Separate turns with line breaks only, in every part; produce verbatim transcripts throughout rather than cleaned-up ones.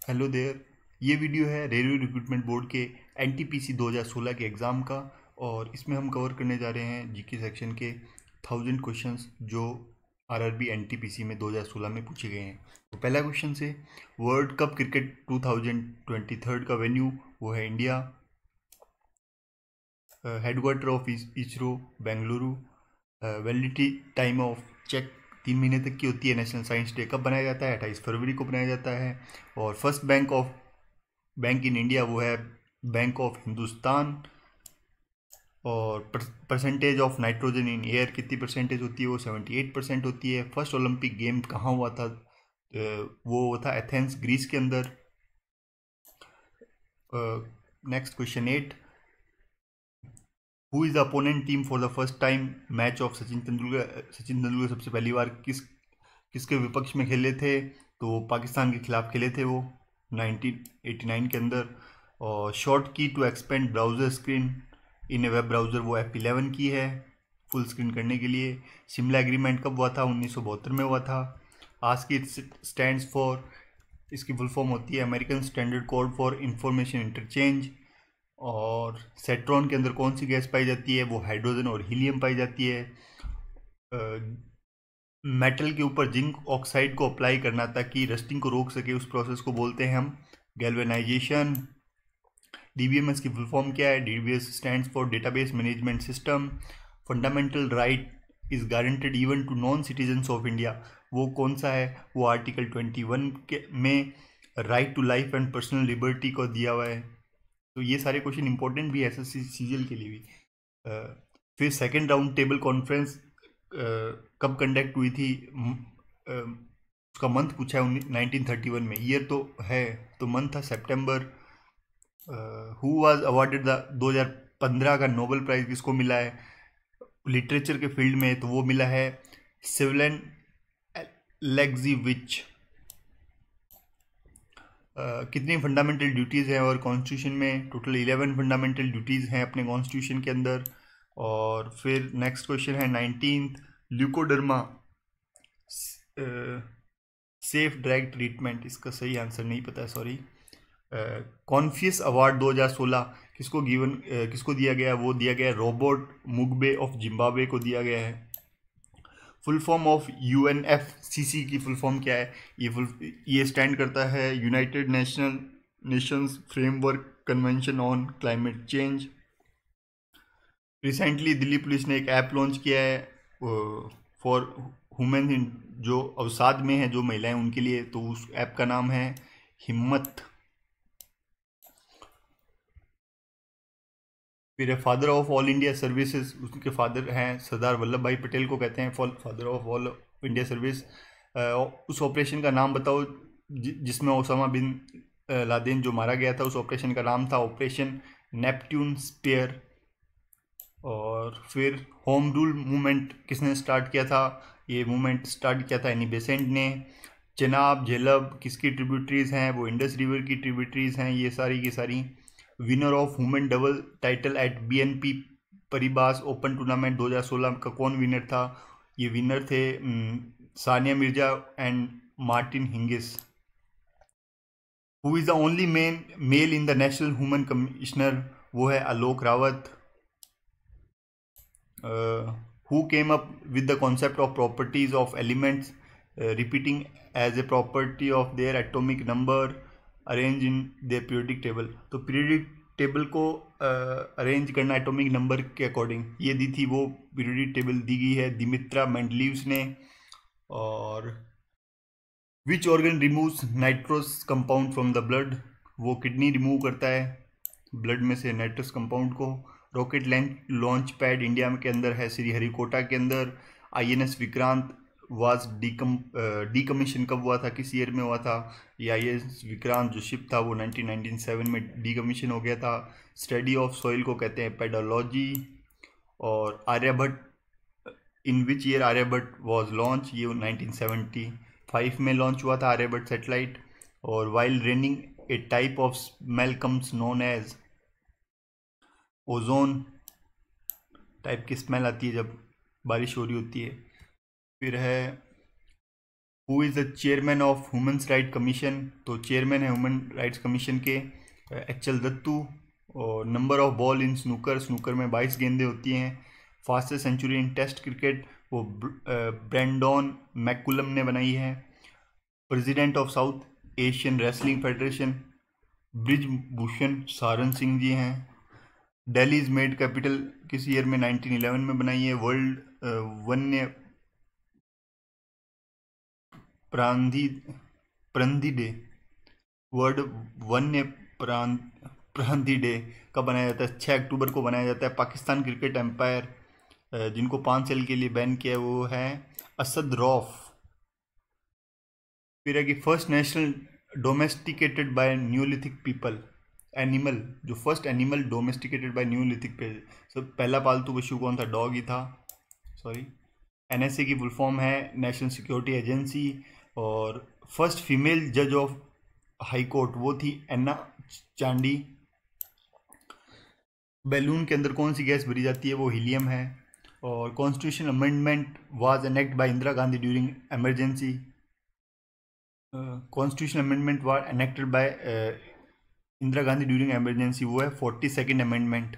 Hello there. ये video है railway recruitment board के एनटीपीसी दो हज़ार सोलह के एग्ज़ाम का। और इसमें हम कवर करने जा रहे हैं जीके सेक्शन के थाउजेंड क्वेश्चंस जो आरआरबी एनटीपीसी में दो हज़ार सोलह में पूछे गए हैं। तो पहला क्वेश्चन से, world cup cricket two thousand twenty three का वेन्यू वो है India. Headquarter of ISRO Bengaluru. Validity time of cheque तीन महीने तक की होती है। नेशनल साइंस डे कब बनाया जाता है? अट्ठाईस फरवरी को बनाया जाता है। और first bank of bank in India वो है बैंक ऑफ हिंदुस्तान। और percentage of nitrogen in air कितनी परसेंटेज होती है? वो सेवेंटी एट परसेंट होती है। फर्स्ट ओलंपिक गेम कहाँ हुआ था? वो था एथेंस ग्रीस के अंदर। Next question eight, who is the opponent team for the first time match of Sachin Tendulkar? Sachin Tendulkar सबसे पहली बार किस किसके विपक्ष में खेले थे? तो पाकिस्तान के खिलाफ खेले थे वो नाइनटीन एटी नाइन के अंदर। और short key to expand browser screen in a web browser वो एफ इलेवन की है फुल स्क्रीन करने के लिए। शिमला एग्रीमेंट कब हुआ था? उन्नीस सौ बहत्तर में हुआ था। आस्की स्टैंड्स फॉर, इसकी फुल फॉर्म होती है American standard code for information interchange. और सेट्रॉन के अंदर कौन सी गैस पाई जाती है? वो हाइड्रोजन और हीलियम पाई जाती है। मेटल के ऊपर जिंक ऑक्साइड को अप्लाई करना ताकि रस्टिंग को रोक सके, उस प्रोसेस को बोलते हैं हम गैल्वेनाइजेशन। डीबीएमएस की फुल फॉर्म क्या है? DBS stands for database management system. Fundamental right is guaranteed even to non citizens of India, वो कौन सा है? वो आर्टिकल ट्वेंटी वन के में right to life and personal liberty को दिया हुआ है। तो ये सारे क्वेश्चन इंपॉर्टेंट भी है एसएससी सीजीएल के लिए भी। uh, फिर सेकेंड राउंड टेबल कॉन्फ्रेंस कब कंडक्ट हुई थी? uh, उसका मंथ पूछा है नाइनटीन थर्टी वन में। ईयर तो है, तो मंथ था सितंबर। हु वाज अवार्डेड द दो हज़ार पंद्रह का नोबेल प्राइज किसको मिला है लिटरेचर के फील्ड में? तो वो मिला है सिवलेन लेग्जीविच। Uh, कितनी फंडामेंटल ड्यूटीज़ हैं और कॉन्स्टिट्यूशन में? टोटल इलेवन फंडामेंटल ड्यूटीज़ हैं अपने कॉन्स्टिट्यूशन के अंदर। और फिर नेक्स्ट क्वेश्चन है nineteenth, leucoderma safe drug treatment, इसका सही आंसर नहीं पता है, सॉरी। कॉन्फ्यूस अवार्ड दो हज़ार सोलह किसको गिवन uh, किसको दिया गया? वो दिया गया रॉबर्ट मुगबे ऑफ जिम्बाब्वे को दिया गया है। फुल फॉर्म ऑफ यूएनएफसीसी की फुल फॉर्म क्या है? ये फुल ये स्टैंड करता है united national nations framework convention on climate change. Recently Delhi police ने एक ऐप लॉन्च किया है फॉर वुमेन जो अवसाद में है, जो महिलाएं उनके लिए, तो उस ऐप का नाम है हिम्मत। फिर father of all India services, उसके फादर हैं सरदार वल्लभ भाई पटेल को कहते हैं father of all India service. उस ऑपरेशन का नाम बताओ जि, जिसमें ओसामा बिन लादेन जो मारा गया था, उस ऑपरेशन का नाम था ऑपरेशन नेपट्यून स्पेयर। और फिर होम रूल मूवमेंट किसने स्टार्ट किया था? ये मूवमेंट स्टार्ट किया था एनी बेसेंट ने। चेनाब झेलम किसकी ट्रिब्यूटरीज हैं? वो इंडस रिवर की ट्रिब्यूटरीज हैं ये सारी की सारी। Winner of women double title at BNP Paribas open tournament दो हज़ार सोलह का कौन विनर था? ये विनर थे Sania Mirza and Martin Hingis. Who is the only men male in the national women commissioner? वो है Alok Rawat. Who came up with the concept of properties of elements repeating as a property of their atomic number arrange in their periodic table? तो periodic table को arrange uh, करना atomic number के according, ये दी थी वो पीरियडिक टेबल दी गई है दिमित्रा मेंडलीव्स ने। और which organ removes nitrous compound from the blood? वो किडनी रिमूव करता है ब्लड में से नाइट्रस कंपाउंड को। रॉकेट लॉन्च पैड इंडिया के अंदर है श्रीहरिकोटा के अंदर। INS Vikrant was decom decommission कब हुआ था? किस ईयर में हुआ था? ये आईएनएस विक्रांत जो शिप था वो नाइनटीन नाइंटी सेवन में डीकमीशन हो गया था। स्टडी ऑफ सॉइल को कहते हैं पेडोलॉजी। और Aryabhata, in which year Aryabhata was launch? ये नाइनटीन सेवेंटी फाइव में लॉन्च हुआ था आर्यभट्ट सैटेलाइट। और while raining a type of smell comes known as, ozone type की स्मेल आती है जब बारिश हो रही होती है। फिर है who is the chairman of human right commission, तो चेयरमैन है ह्यूमन राइट्स कमीशन के एच एल दत्तू। और number of ball in snooker, snooker में बाईस गेंदें होती हैं। Fastest century in test cricket वो ब्रेंडॉन मैकुलम ने बनाई है। President of south Asian wrestling federation Brij Bhushan Sharan Singh ji हैं। दिल्ली इज मेड कैपिटल किस ईयर में, नाइनटीन इलेवन में बनाई है। वर्ल्ड वन्य प्रांधी प्रांधी डे, वर्ल्ड वन्य प्रांत प्रांति डे कब बनाया जाता है, छः अक्टूबर को बनाया जाता है। पाकिस्तान क्रिकेट एम्पायर जिनको पाँच साल के लिए बैन किया वो है असद रौफ। फिर है कि first national domesticated by neolithic people, animal जो first animal domesticated by neolithic पे, सो पहला पालतू पशु कौन था, डॉग ही था, सॉरी। एन एस ए की फुल फॉर्म है नेशनल सिक्योरिटी एजेंसी। और फर्स्ट फीमेल जज ऑफ हाई कोर्ट वो थी एन्ना चांडी। बैलून के अंदर कौन सी गैस भरी जाती है, वो हीलियम है। और constitution amendment was enact by Indira Gandhi during emergency. Constitution amendment was enacted by Indira Gandhi during emergency, वो है फोर्टी सेकेंड अमेंडमेंट।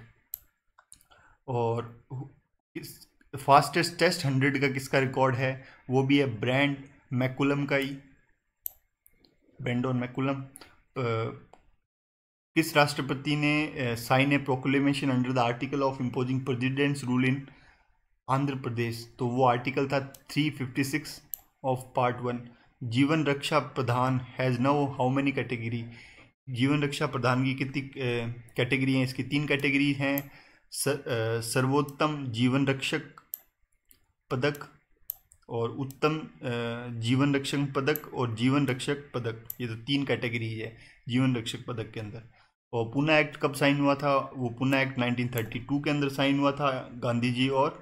और फास्टेस्ट टेस्ट हंड्रेड का किसका रिकॉर्ड है, वो भी है ब्रैंड मैकुलम का ही, ब्रेंडॉन मैकुलम। किस राष्ट्रपति ने sign a proclamation under the article of imposing president's rule in Andhra Pradesh, तो वो आर्टिकल था three fifty six of part one. जीवन रक्षा प्रधान has now how many category, जीवन रक्षा प्रधान की कितनी कैटेगरी हैं, इसकी तीन कैटेगरी हैं, सर्वोत्तम जीवन रक्षक पदक और उत्तम जीवन रक्षक पदक और जीवन रक्षक पदक, ये तो तीन कैटेगरी है जीवन रक्षक पदक के अंदर। और पूना एक्ट कब साइन हुआ था, वो Poona act nineteen thirty two के अंदर साइन हुआ था गांधी जी और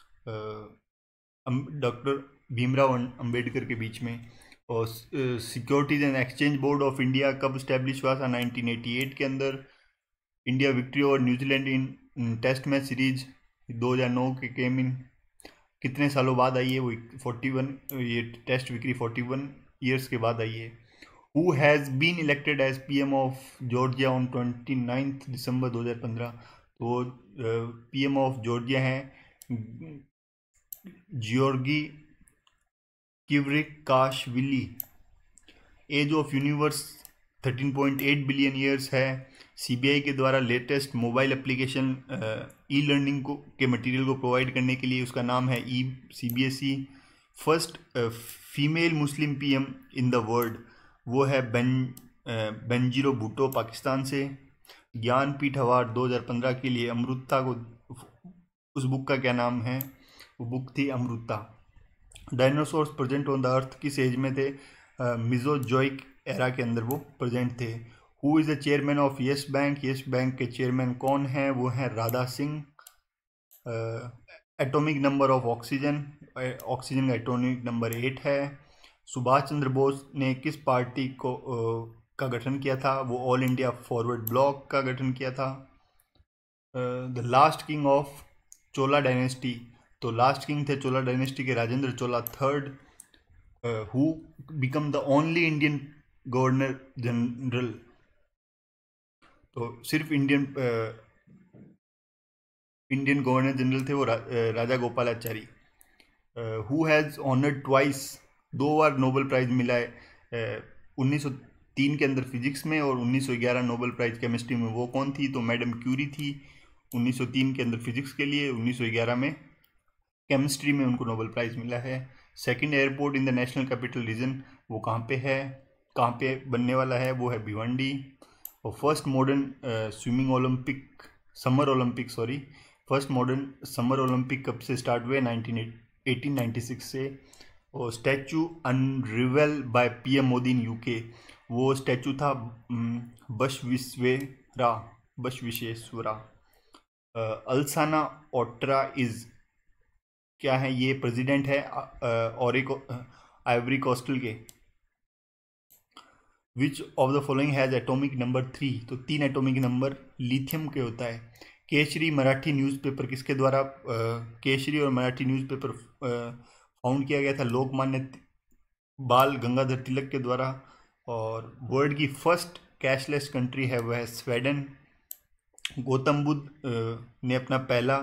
डॉक्टर भीमराव अंबेडकर के बीच में। और securities and exchange board of India कब स्टैब्लिश हुआ था, नाइनटीन एटी एट के अंदर। India victory over New Zealand in test match series दो हज़ार नौ के केम इन कितने सालों बाद आई है, वो फोर्टी वन, ये test victory forty one years के बाद आई है। Who has been elected as PM of Georgia on twenty ninth दिसंबर दो हज़ार पंद्रह, तो पीएम ऑफ जॉर्जिया हैं Giorgi Kvirikashvili. Age of universe thirteen point eight billion years है। सीबीआई के द्वारा latest mobile application e learning को के मटेरियल को प्रोवाइड करने के लिए उसका नाम है e CBSE. First female Muslim PM in the world वो है बेन बेंजीरो भुट्टो पाकिस्तान से। ज्ञानपीठ अवार्ड दो हज़ार पंद्रह के लिए अमृता को, उस बुक का क्या नाम है, वो बुक थी Amrita. Dinosaurs present on the earth किस एज में थे, मिजोजोइक एरा के अंदर वो प्रेजेंट थे। Who is the chairman of Yes Bank, Yes Bank के चेयरमैन कौन है, वो हैं Radha Singh. Atomic number of oxygen, oxygen का एटॉमिक नंबर एट है। सुभाष चंद्र बोस ने किस पार्टी को uh, का गठन किया था, वो ऑल इंडिया फॉरवर्ड ब्लॉक का गठन किया था। The last king of Chola dynasty, तो लास्ट किंग थे चोला डायनेस्टी के Rajendra Chola third. Who become the only Indian governor general, तो सिर्फ इंडियन इंडियन गवर्नर जनरल थे वो रा, Raja Gopalachari. Who has honoured twice, दो बार नोबेल प्राइज मिला है, उन्नीस सौ तीन के अंदर फिजिक्स में और उन्नीस सौ ग्यारह नोबेल प्राइज केमिस्ट्री में, वो कौन थी, तो मैडम क्यूरी थी। उन्नीस सौ तीन के अंदर फिजिक्स के लिए, उन्नीस सौ ग्यारह में केमिस्ट्री में उनको नोबेल प्राइज मिला है। Second airport in the national capital region वो कहाँ पे है, कहाँ पे बनने वाला है, वो है भिवंडी। और first modern swimming Olympic summer Olympic sorry first modern summer Olympic कब से स्टार्ट हुए, नाइनटीन एटीन नाइन्टी सिक्स से। और statue unveil by PM Modi in UK, वो स्टैचू था बसविश्वेरा बसविश्वेश्वरा। अल्साना ओट्रा इज क्या है, ये प्रेसिडेंट है और एक आइवरी कोस्टल के। Which of the following has atomic number three, तो तीन एटॉमिक नंबर लिथियम के होता है। केसरी मराठी न्यूज़पेपर किसके द्वारा, केसरी और मराठी न्यूज़पेपर फाउंड किया गया था, लोकमान्य बाल गंगाधर तिलक के द्वारा। और वर्ल्ड की फर्स्ट कैशलेस कंट्री है वह है स्वीडन। गौतम बुद्ध ने अपना पहला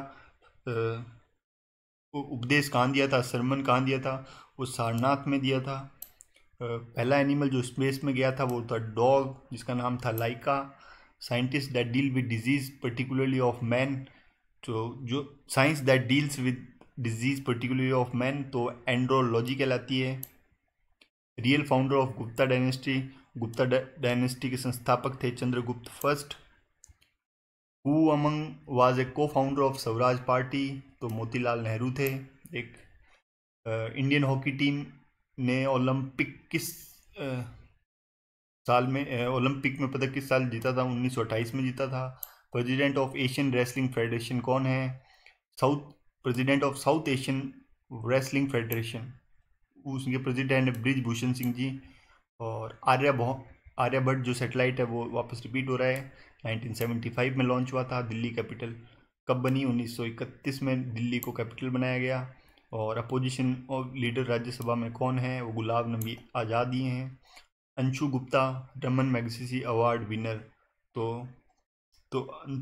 उपदेश कहाँ दिया था, सरमन कहाँ दिया था, वो सारनाथ में दिया था। पहला एनिमल जो स्पेस में गया था वो था डॉग, जिसका नाम था Laika. Scientist that deal with disease particularly of man, तो जो science that deals with disease particularly of man तो एंड्रोलॉजी कहलाती है। Real founder of Gupta dynasty, Gupta dynasty के संस्थापक थे Chandragupta first. Who among was a co founder of Swaraj party, तो मोतीलाल नेहरू थे। एक इंडियन हॉकी टीम ने ओलंपिक किस uh, साल में ओलंपिक में पदक किस साल जीता था, उन्नीस सौ अट्ठाईस में जीता था। President of Asian wrestling federation कौन है, south president of south Asian wrestling federation, उसके प्रेसिडेंट है ब्रिजभूषण सिंह जी। और आर्य आर्यभट्ट जो सैटेलाइट है वो वापस रिपीट हो रहा है, नाइनटीन सेवेंटी फाइव में लॉन्च हुआ था। दिल्ली कैपिटल कब बनी, उन्नीस सौ इकतीस में दिल्ली को कैपिटल बनाया गया। और अपोजिशन और लीडर राज्यसभा में कौन है, वो गुलाब नबी आज़ाद ही हैं। Anshu Gupta Ramon Magsaysay award winner, तो तो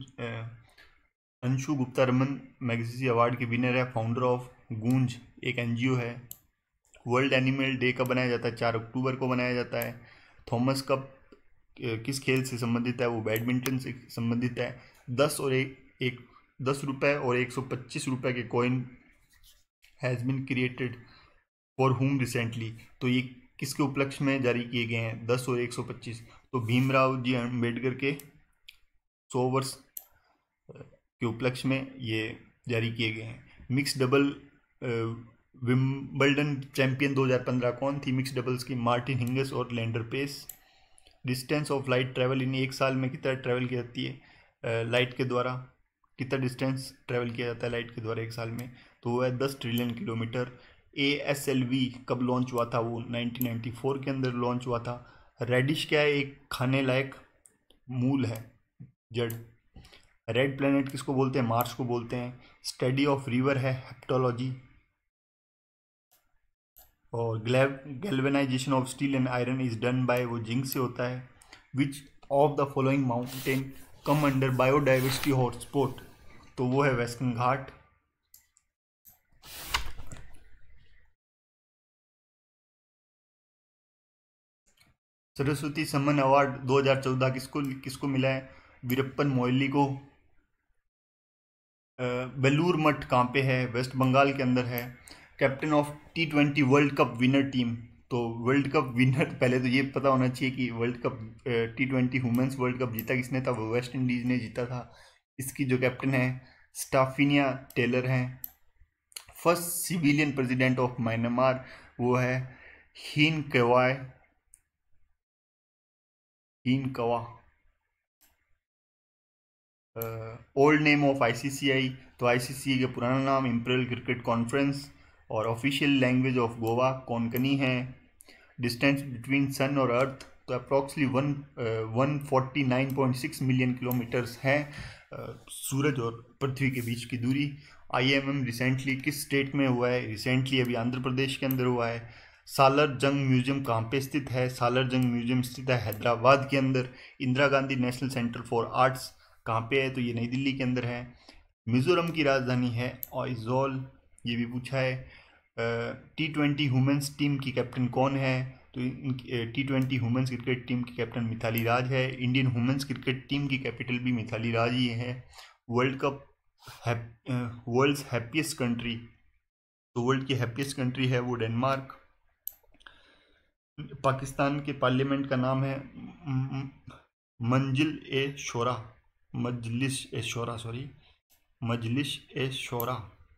Anshu Gupta Ramon Magsaysay award के विनर है, फाउंडर ऑफ गूंज एक एनजीओ है। वर्ल्ड एनिमल डे कब बनाया जाता है, चार अक्टूबर को बनाया जाता है। थॉमस कप किस खेल से संबंधित है, वो बैडमिंटन से संबंधित है। दस और एक, एक दस रुपये और एक सौ पच्चीस रुपये के coin has been created for whom recently, तो ये किसके उपलक्ष्य में जारी किए गए हैं, दस और एक सौ पच्चीस, तो भीमराव जी अम्बेडकर के सौ वर्ष के उपलक्ष्य में ये जारी किए गए हैं। मिक्स डबल विम्बल्डन चैंपियन दो हज़ार पंद्रह कौन थी मिक्स डबल्स की, मार्टिन हिंगिस और Leander Paes. Distance of light travel in एक साल में कितना ट्रैवल की जाती है लाइट के द्वारा, कितना डिस्टेंस ट्रैवल किया जाता है लाइट के द्वारा एक साल में, तो वो है दस trillion kilometre. A S L V कब लॉन्च हुआ था, वो नाइनटीन नाइंटी फोर के अंदर लॉन्च हुआ था। रेडिश क्या है, एक खाने लायक मूल है, जड़। रेड प्लेनेट किसको बोलते हैं, मार्स को बोलते हैं। स्टडी ऑफ रिवर है हेप्टोलॉजी। और galvanization of steel and iron is done by, वो जिंक से होता है। Which of the following mountain come under biodiversity hotspot, तो वो है वेस्टर्न घाट। सरस्वती सम्मान अवार्ड दो हज़ार चौदह किसको किसको मिला है, वीरप्पन मोइली को। बेलूर मठ कहाँ पे है, वेस्ट बंगाल के अंदर है। Captain of T twenty world cup winner team, तो वर्ल्ड कप विनर पहले तो ये पता होना चाहिए कि world cup T twenty women's world cup जीता किसने था, वो वेस्ट इंडीज़ ने जीता था। इसकी जो कैप्टन है स्टाफिनिया टेलर हैं। First civilian president of Myanmar वो है Htin Kyaw Htin Kyaw. Old name of ICCI, तो आईसीसी का पुराना नाम इंपीरियल क्रिकेट कॉन्फ्रेंस। और official language of Goa Konkani है। डिस्टेंस बिटवीन सन और अर्थ, तो approximately one one forty nine point six million kilometres है सूरज और पृथ्वी के बीच की दूरी। आईएमएम रिसेंटली किस स्टेट में हुआ है, रिसेंटली अभी आंध्र प्रदेश के अंदर हुआ है। सालर जंग म्यूजियम कहाँ पे स्थित है, सालर जंग म्यूजियम स्थित है हैदराबाद के अंदर। Indira Gandhi national centre for arts कहाँ पे है, तो ये नई दिल्ली के अंदर है। मिजोरम की राजधानी है आइजोल, ये भी पूछा है। टी ट्वेंटी वुमेंस टीम की कैप्टन कौन है, तो T twenty women's cricket team की कैप्टन मिताली राज है। इंडियन वुमेंस क्रिकेट टीम की कैपिटल भी मिताली राज ही है। World cup world's happiest country, तो वर्ल्ड की हैप्पीएस्ट कंट्री है वो डेनमार्क। पाकिस्तान के पार्लियामेंट का नाम है मंजिल ए शोरा मजलिस ए शोरा सॉरी मजलिस ए शोरा।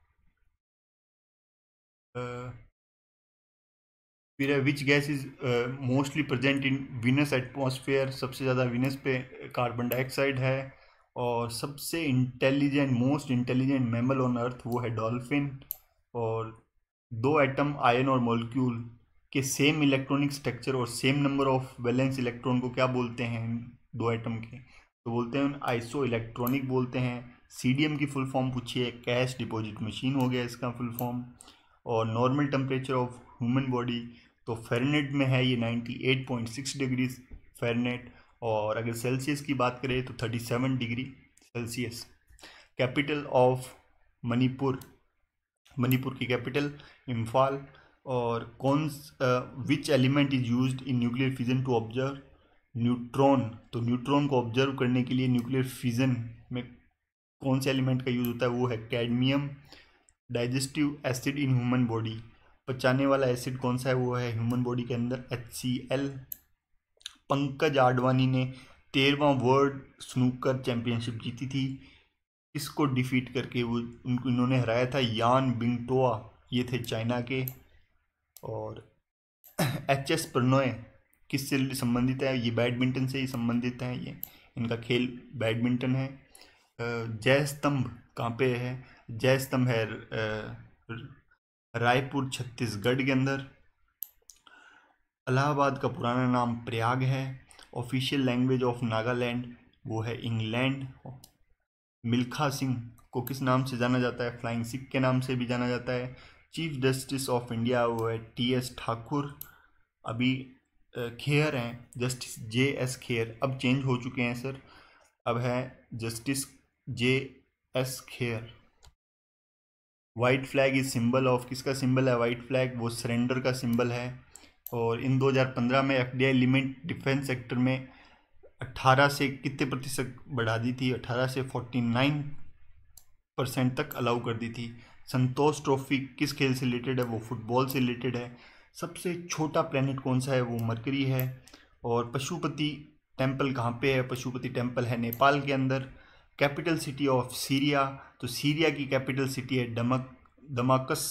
फिर which gas is mostly present in Venus atmosphere, सबसे ज़्यादा विनस पे कार्बन डाइऑक्साइड है। और सबसे intelligent most intelligent mammal on earth वो है डॉल्फिन। और दो एटम आयन और मॉलिक्यूल के सेम इलेक्ट्रॉनिक स्ट्रक्चर और same number of valence electron को क्या बोलते हैं, दो एटम के, तो बोलते हैं आइसो इलेक्ट्रॉनिक बोलते हैं। सीडीएम की फुल फॉर्म पूछिए, कैश डिपॉजिट मशीन हो गया इसका फुल फॉर्म। और normal temperature of human body तो फ़ारेनहाइट में है ये अट्ठानवे पॉइंट सिक्स डिग्री फ़ारेनहाइट, और अगर सेल्सियस की बात करें तो सैंतीस degree Celsius. Capital of Manipur, Manipur की कैपिटल इम्फाल। और कौन which element is used in nuclear fission to observe neutron, तो न्यूट्रॉन को ऑब्जर्व करने के लिए न्यूक्लियर फिजन में कौन से एलिमेंट का यूज होता है, वो है cadmium. Digestive acid in human body, पचाने वाला एसिड कौन सा है, वो है ह्यूमन बॉडी के अंदर H C L. Pankaj Advani ने तेरहवां वर्ल्ड स्नूकर चैंपियनशिप जीती थी, इसको डिफीट करके वो उनको इन्होंने हराया था यान बिंगटोआ, ये थे चाइना के। और एच एस प्रणॉय किससे संबंधित है, ये बैडमिंटन से ही संबंधित है, ये इनका खेल बैडमिंटन है। जय स्तंभ कहाँ पे है, जय स्तंभ है रायपुर छत्तीसगढ़ के अंदर। इलाहाबाद का पुराना नाम प्रयाग है। ऑफिशियल लैंग्वेज ऑफ नागालैंड वो है इंग्लैंड। मिल्खा सिंह को किस नाम से जाना जाता है, फ्लाइंग सिख के नाम से भी जाना जाता है। चीफ जस्टिस ऑफ इंडिया वो है टी एस ठाकुर। अभी खेयर हैं जस्टिस जे एस खेयर, अब चेंज हो चुके हैं सर, अब है justice J S Khehar. White flag is symbol of, किसका सिंबल है वाइट फ्लैग, वो सरेंडर का सिंबल है। और इन दो हज़ार पंद्रह में एफडीआई लिमिट डिफेंस सेक्टर में अठारह से कितने प्रतिशत बढ़ा दी थी, अठारह से उनचास परसेंट तक अलाउ कर दी थी। संतोष ट्रॉफी किस खेल से रिलेटेड है, वो फुटबॉल से रिलेटेड है। सबसे छोटा प्लेनेट कौन सा है, वो मरकरी है। और पशुपति टेम्पल कहाँ पे है, पशुपति टेम्पल है नेपाल के अंदर। कैपिटल सिटी ऑफ सीरिया, तो सीरिया की कैपिटल सिटी है डमक दमाकस।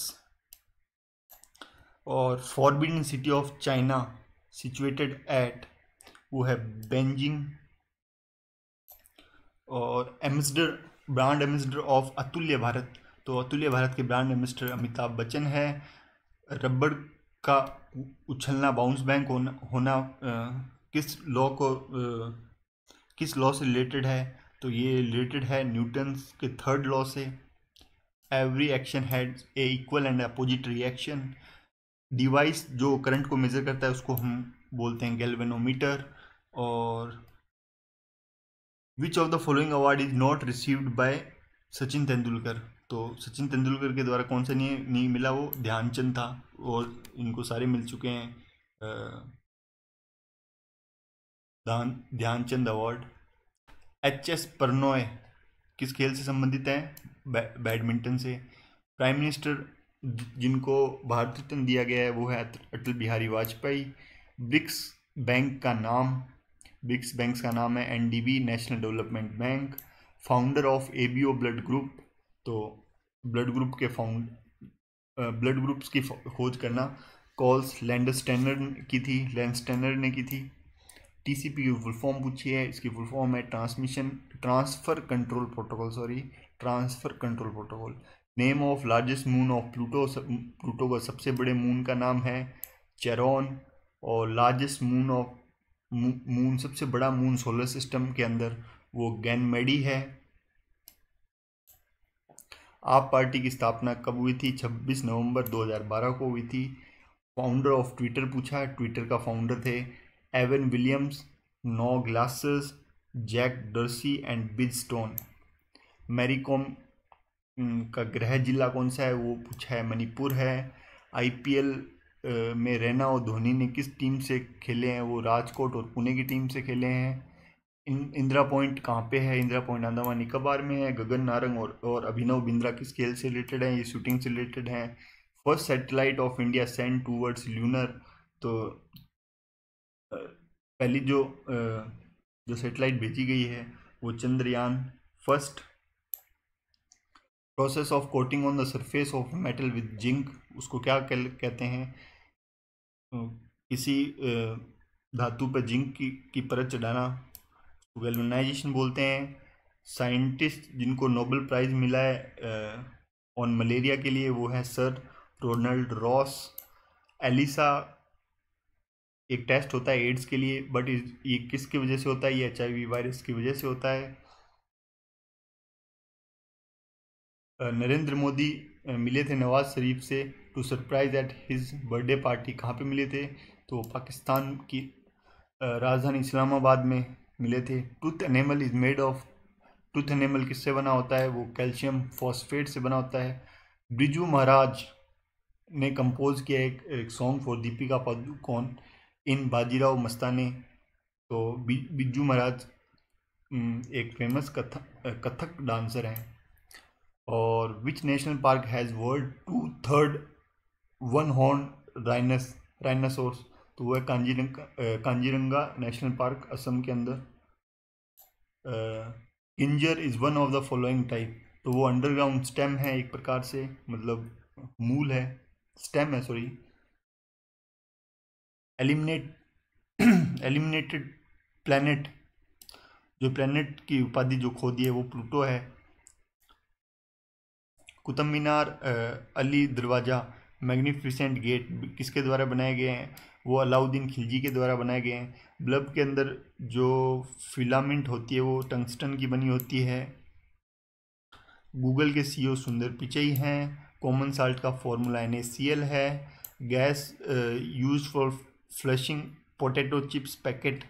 और forbidden city of China situated at, वो है बेजिंग। और एम्बेसडर, ब्रांड एम्बेसडर ऑफ अतुल्य भारत, तो अतुल्य भारत के ब्रांड एम्बेसडर अमिताभ बच्चन है। रबड़ का उछलना, बाउंस बैंक होना होना आ, किस लॉ को आ, किस लॉ से रिलेटेड है, तो ये रिलेटेड है न्यूटन के थर्ड लॉ से। Every action has a equal and opposite reaction. Device जो करंट को मेजर करता है उसको हम बोलते हैं गैल्वेनोमीटर। और which of the following award is not received by Sachin Tendulkar, तो सचिन तेंदुलकर के द्वारा कौन सा नहीं नहीं मिला, वो ध्यानचंद था, और इनको सारे मिल चुके हैं Dhyanchand award. H S Prannoy किस खेल से संबंधित है, बै, बैडमिंटन से। प्राइम मिनिस्टर जिनको भारत रत्न दिया गया है वो है अटल बिहारी वाजपेयी। ब्रिक्स बैंक का नाम, ब्रिक्स बैंक का नाम है NDB, national development bank. Founder of ABO blood group, तो ब्लड ग्रुप के फाउंड ब्लड ग्रुप्स की खोज करना कॉल्स लैंडस्टेनर की थी, लैंडस्टेनर ने की थी। टीसीपी की फुल फॉर्म पूछी है, इसकी फुल फॉर्म है transmission transfer control protocol, sorry transfer control protocol. Name of largest moon of Pluto, Pluto का सबसे बड़े मून का नाम है चेरोन। और लार्जेस्ट मून ऑफ मून, सबसे बड़ा मून सोलर सिस्टम के अंदर, वो गैनमेडी है। आप पार्टी की स्थापना कब हुई थी, छब्बीस नवंबर दो हज़ार बारह को हुई थी। फाउंडर ऑफ ट्विटर पूछा है, ट्विटर का फाउंडर थे Evan Williams. No glasses, Jack Dorsey and Biz Stone. Mary Kom का गृह जिला कौन सा है, वो पूछा है मणिपुर है। आईपीएल में रैना और धोनी ने किस टीम से खेले हैं, वो राजकोट और पुणे की टीम से खेले हैं। इंदिरा पॉइंट कहाँ पे है, इंदिरा पॉइंट अंडमान निकोबार में है। गगन नारंग और, और अभिनव बिंद्रा किस खेल से रिलेटेड है, ये शूटिंग से रिलेटेड है। First satellite of India send towards lunar, तो पहली जो जो सैटेलाइट भेजी गई है वो Chandrayaan first. Process of coating on the surface of metal with zinc, उसको क्या कहते हैं, किसी धातु पर जिंक की, की परत चढ़ाना, गैल्वेनाइजेशन बोलते हैं। साइंटिस्ट जिनको नोबेल प्राइज़ मिला है ऑन मलेरिया के लिए, वो है सर रोनाल्ड रॉस। एलिसा एक टेस्ट होता है एड्स के लिए, बट ये किसकी वजह से होता है, ये एच आई वी वायरस की वजह से होता है। नरेंद्र मोदी मिले थे नवाज शरीफ से to surprise at his birthday party. कहाँ पे मिले थे? तो पाकिस्तान की राजधानी इस्लामाबाद में मिले थे। Tooth enamel is made of, tooth enamel किससे बना होता है? वो कैल्शियम फॉस्फेट से बना होता है। बिरजू महाराज ने कंपोज किया एक, एक song for Deepika Padukone in Bajirao Mastani. तो बिरजू महाराज एक फेमस कथक कथक डांसर हैं। और which national park has world two third one horn rhinos rhinoceros? तो वो है कांजीरंगा कांजीरंगा नेशनल पार्क असम के अंदर। Ginger is one of the following type. तो वो अंडरग्राउंड स्टेम है एक प्रकार से, मतलब मूल है, स्टेम है सॉरी। एलिमिनेट एलिमिनेटेड प्लैनेट, जो प्लैनेट की उपाधि जो खो दी है वो प्लूटो है। कुतुब मीनार, अली दरवाज़ा, मैग्निफिसेंट गेट किसके द्वारा बनाए गए हैं? वो अलाउद्दीन खिलजी के द्वारा बनाए गए हैं। बल्ब के अंदर जो फिलामेंट होती है वो टंगस्टन की बनी होती है। गूगल के सीईओ सुंदर पिचई हैं। कॉमन साल्ट का formula N A C L है। Gas use for flushing potato chips packet,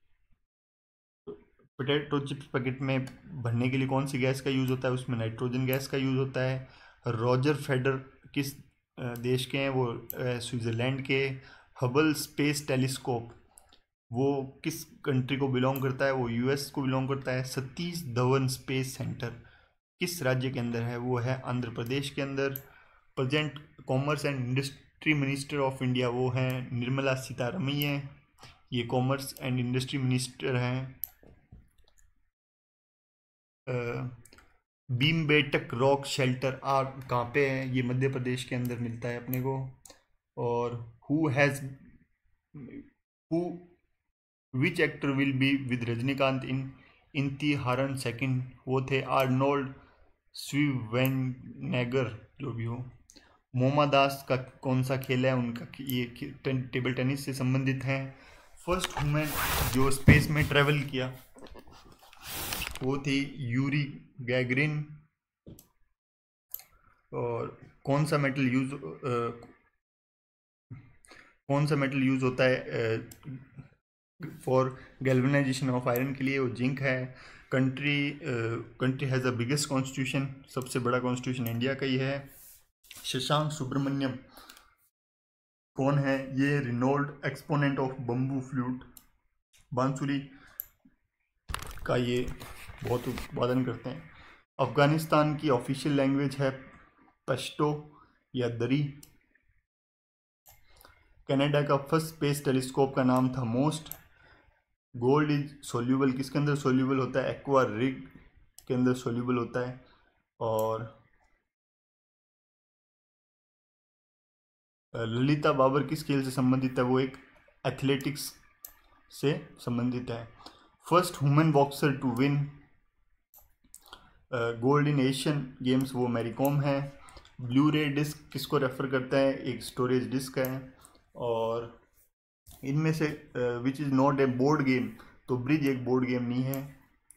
potato chips packet में भरने के लिए कौन सी गैस का यूज़ होता है? उसमें नाइट्रोजन गैस का यूज़ होता है। रॉजर फेडर किस देश के हैं? वो स्विट्ज़रलैंड के। हबल स्पेस टेलीस्कोप वो किस कंट्री को बिलोंग करता है? वो यूएस को बिलोंग करता है। सतीश धवन स्पेस सेंटर किस राज्य के अंदर है? वो है आंध्र प्रदेश के अंदर। Present commerce and industry minister of India वो हैं निर्मला सीतारमैया, ये कॉमर्स एंड इंडस्ट्री मिनिस्टर हैं। भीमबेटक रॉक शेल्टर आर कहाँ पे है? ये मध्य प्रदेश के अंदर मिलता है अपने को। और who has who which actor will be with Rajinikanth in Enthiran second? वो थे आर्नोल्ड श्वार्ज़नेगर, जो भी हो। मोमा दास का कौन सा खेल है? उनका ये टेबल टेनिस से संबंधित है। फर्स्ट वुमेन जो स्पेस में ट्रेवल किया वो थी यूरी गैगरिन। और कौन सा मेटल यूज कौन सा मेटल यूज होता है फॉर गैल्वेनाइजेशन ऑफ आयरन के लिए? वो जिंक है। Country country has the biggest constitution, सबसे बड़ा कॉन्स्टिट्यूशन इंडिया का ही है। शशांक सुब्रमण्यम कौन है? ये renowned exponent of bamboo flute, बांसुरी का ये बहुत उत्पादन करते हैं। अफगानिस्तान की ऑफिशियल लैंग्वेज है पश्तो या दरी। कनाडा का फर्स्ट स्पेस टेलीस्कोप का नाम था मोस्ट। गोल्ड इज सोल्यूबल किसके अंदर सोल्यूबल होता है? एक्वा रिग के अंदर सोल्यूबल होता है। और ललिता बाबर किस खेल से संबंधित है? वो एक एथलेटिक्स से संबंधित है। First women boxer to win gold in Asian games वो मैरी कॉम है। ब्लू रे डिस्क किसको रेफर करता है? एक स्टोरेज डिस्क है। और इनमें से which is not a board game, तो ब्रिज एक बोर्ड गेम नहीं है।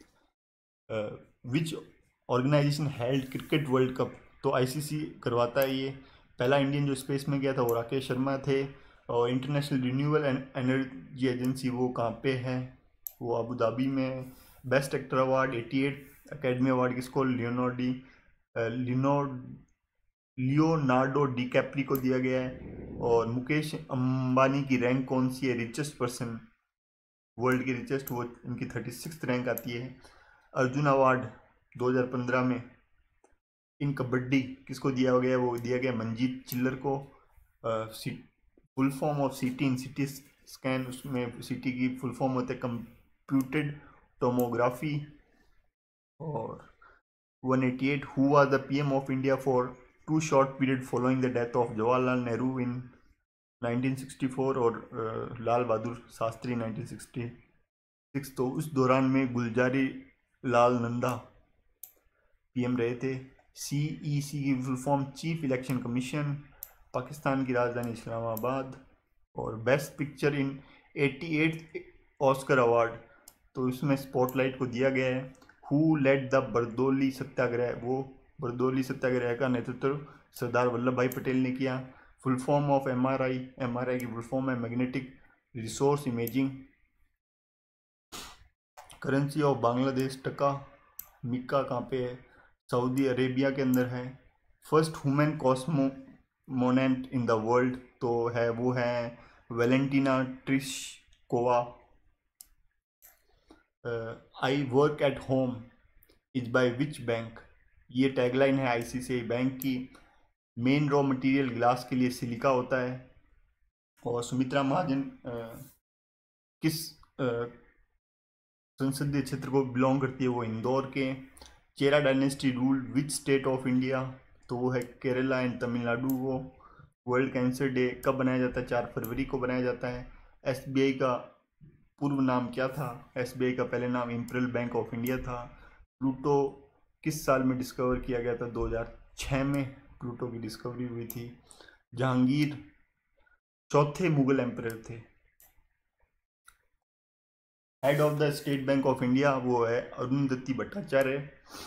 Which organisation held cricket world cup? तो आईसीसी करवाता है ये। पहला इंडियन जो स्पेस में गया था वो राकेश शर्मा थे। और इंटरनेशनल रिन्यूएबल एनर्जी एजेंसी वो कहाँ पे है? वो अबू धाबी में। बेस्ट एक्टर अवार्ड अठासी एकेडमी अवार्ड किसको? लियोनार्डी लियोनार्ड लियोनार्डो डिकैप्री को दिया गया है। और मुकेश अंबानी की रैंक कौन सी है? रिचेस्ट पर्सन, वर्ल्ड की रिचेस्ट, वो इनकी थर्टी सिक्स रैंक आती है। अर्जुन अवार्ड दो हज़ार पंद्रह में इन कबड्डी किसको दिया गया? वो दिया गया मंजीत चिल्लर को। फुल फॉर्म ऑफ सीटी इन सिटी स्कैन, उसमें सीटी की फुल फॉर्म होते हैं कंप्यूटेड टोमोग्राफी। और one eighty eight who was the PM of India for two short period following the death of Jawaharlal Nehru in nineteen sixty four और uh, Lal Bahadur Shastri nineteen sixty six. तो उस दौरान में गुलजारी लाल नंदा पीएम रहे थे। सीईसी की full form chief election commission, Pakistan की राजधानी इस्लामाबाद। और best picture in eighty eight Oscar award, तो इसमें स्पॉटलाइट को दिया गया है। Who led the Bardoli Satyagraha? वो बरदौली सत्याग्रह का नेतृत्व सरदार वल्लभ भाई पटेल ने किया। Full form of M R I, M R I की फुल फॉर्म है magnetic resonance imaging. Currency of Bangladesh taka. Mecca कहाँ पे है? सऊदी अरेबिया के अंदर है। First women cosmonaut in the world तो है वो है Valentina Tereshkova. I work at home is by which bank, ये टैगलाइन है आईसीआईसीआई बैंक की। मेन रॉ मटेरियल ग्लास के लिए सिलिका होता है। और सुमित्रा महाजन uh, किस uh, संसदीय क्षेत्र को बिलोंग करती है? वो इंदौर के। Chera dynasty rule which state of India, तो वो है केरला एंड तमिलनाडु। वो वर्ल्ड कैंसर डे कब बनाया जाता है? चार फरवरी को बनाया जाता है। एसबीआई का पूर्व नाम क्या था? एसबीआई का पहले नाम इंपीरियल बैंक ऑफ इंडिया था। प्लूटो किस साल में डिस्कवर किया गया था? दो हज़ार छह में प्लूटो की डिस्कवरी हुई थी। जहांगीर चौथे मुगल एम्परर थे। Head of the State Bank of India वो है अरुंधति भट्टाचार्य।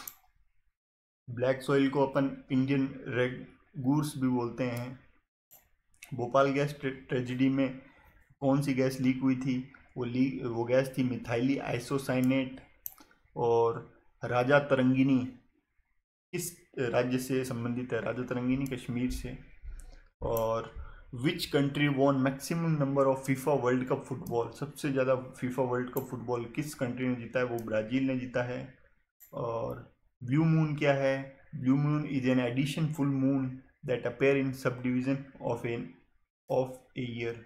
ब्लैक सॉइल को अपन इंडियन रेड गूड्स भी बोलते हैं। भोपाल गैस ट्रेजिडी में कौन सी गैस लीक हुई थी? वो लीक वो गैस थी मिथाइली आइसोसाइनेट। और राजा तरंगिनी किस राज्य से संबंधित है? राजा तरंगिनी कश्मीर से। और which country won maximum number of FIFA world cup football, सबसे ज़्यादा फीफा वर्ल्ड कप फुटबॉल किस कंट्री ने जीता है? वो ब्राज़ील ने जीता है। और ब्लू मून क्या है? Blue moon is an addition full moon that appear in sub division of an of a year.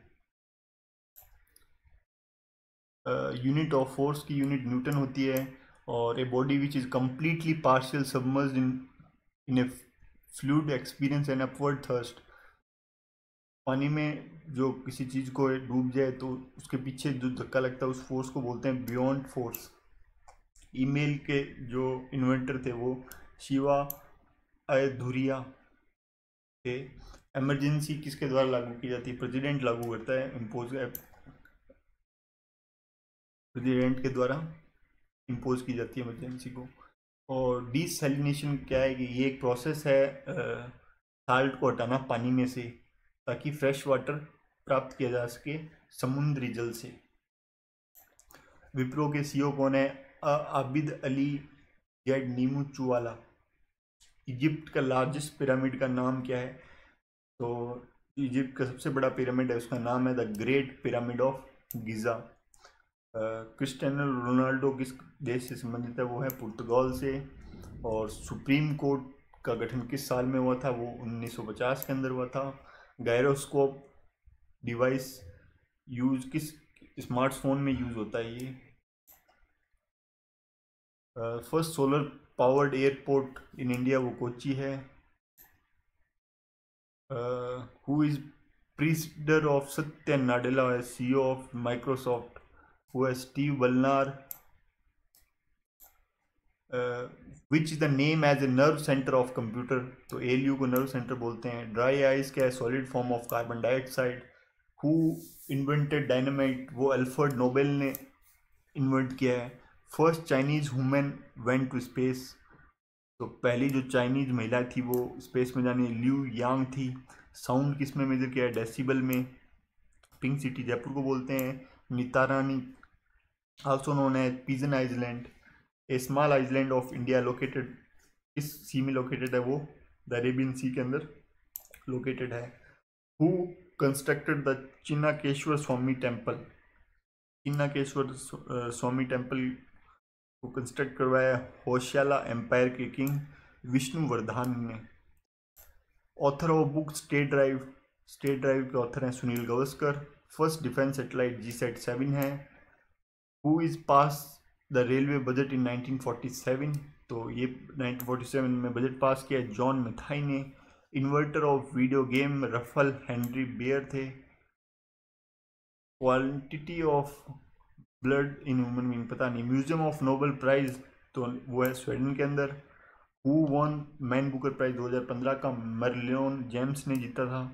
Unit of force की यूनिट न्यूटन होती है। और a body which is completely partial submerged in in a fluid experience an upward thrust, पानी में जो किसी चीज़ को डूब जाए तो उसके पीछे जो धक्का लगता है उस फोर्स को बोलते हैं बियॉन्ड फोर्स। ईमेल के जो इन्वेंटर थे वो शिवा अयधुरिया थे। इमरजेंसी किसके द्वारा लागू की जाती है? प्रेसिडेंट लागू करता है, इम्पोज प्रेसिडेंट के द्वारा इम्पोज की जाती है इमरजेंसी को। और डिसैलिनेशन क्या है कि ये एक प्रोसेस है साल्ट को हटाना पानी में से ताकि फ्रेश वाटर प्राप्त किया जा सके समुद्री जल से। विप्रो के सीईओ कौन है? आबिद अली जेड नीमूचुवाला। इजिप्ट का लार्जेस्ट पिरामिड का नाम क्या है? तो इजिप्ट का सबसे बड़ा पिरामिड है, उसका नाम है the great pyramid of Giza. Cristiano Ronaldo किस देश से संबंधित है? वो है पुर्तगाल से। और सुप्रीम कोर्ट का गठन किस साल में हुआ था? वो उन्नीस सौ पचास के अंदर हुआ था। गायरोस्कोप डिवाइस यूज किस स्मार्टफोन में यूज होता है? ये first solar powered airport in India वो कोची है। Who is predecessor of Satya Nadella, CEO of Microsoft? वो है Steve Ballmer. Which is the name as a nerve centre of computer? तो एलयू को नर्व सेंटर बोलते हैं। ड्राई आइस क्या है? Solid form of carbon dioxide. Who invented dynamite? वो Alfred Nobel ने इन्वेंट किया है। First Chinese women went to space, तो पहली जो चाइनीज महिला थी वो स्पेस में जाने ल्यू यांग थी। साउंड किस में मेजर किया है? डेसिबल में। पिंक सिटी जयपुर को बोलते हैं। Netrani also known as pigeon island, a small island of India located किस सी में लोकेटेड है? वो द अरेबियन सी के अंदर लोकेटेड है। Who constructed the Chennakeshava Swamy temple? Chennakeshava Swamy temple को कंस्ट्रक्ट करवाया होशियाला एम्पायर के किंग विष्णुवर्धन ने। Author of book straight drive, straight drive के ऑथर हैं Sunil Gavaskar. First defence satellite G sat seven है। Who is pass the railway budget in nineteen forty seven? तो ये nineteen forty seven में बजट पास किया जॉन मिथाई ने। Inventor of video game Ralph Henry bear थे। Quantity of blood in human being पता नहीं। Museum of Nobel prize तो वो है स्वीडन के अंदर। Who won Man Booker prize दो हज़ार पंद्रह का? मर्लियन जेम्स ने जीता था।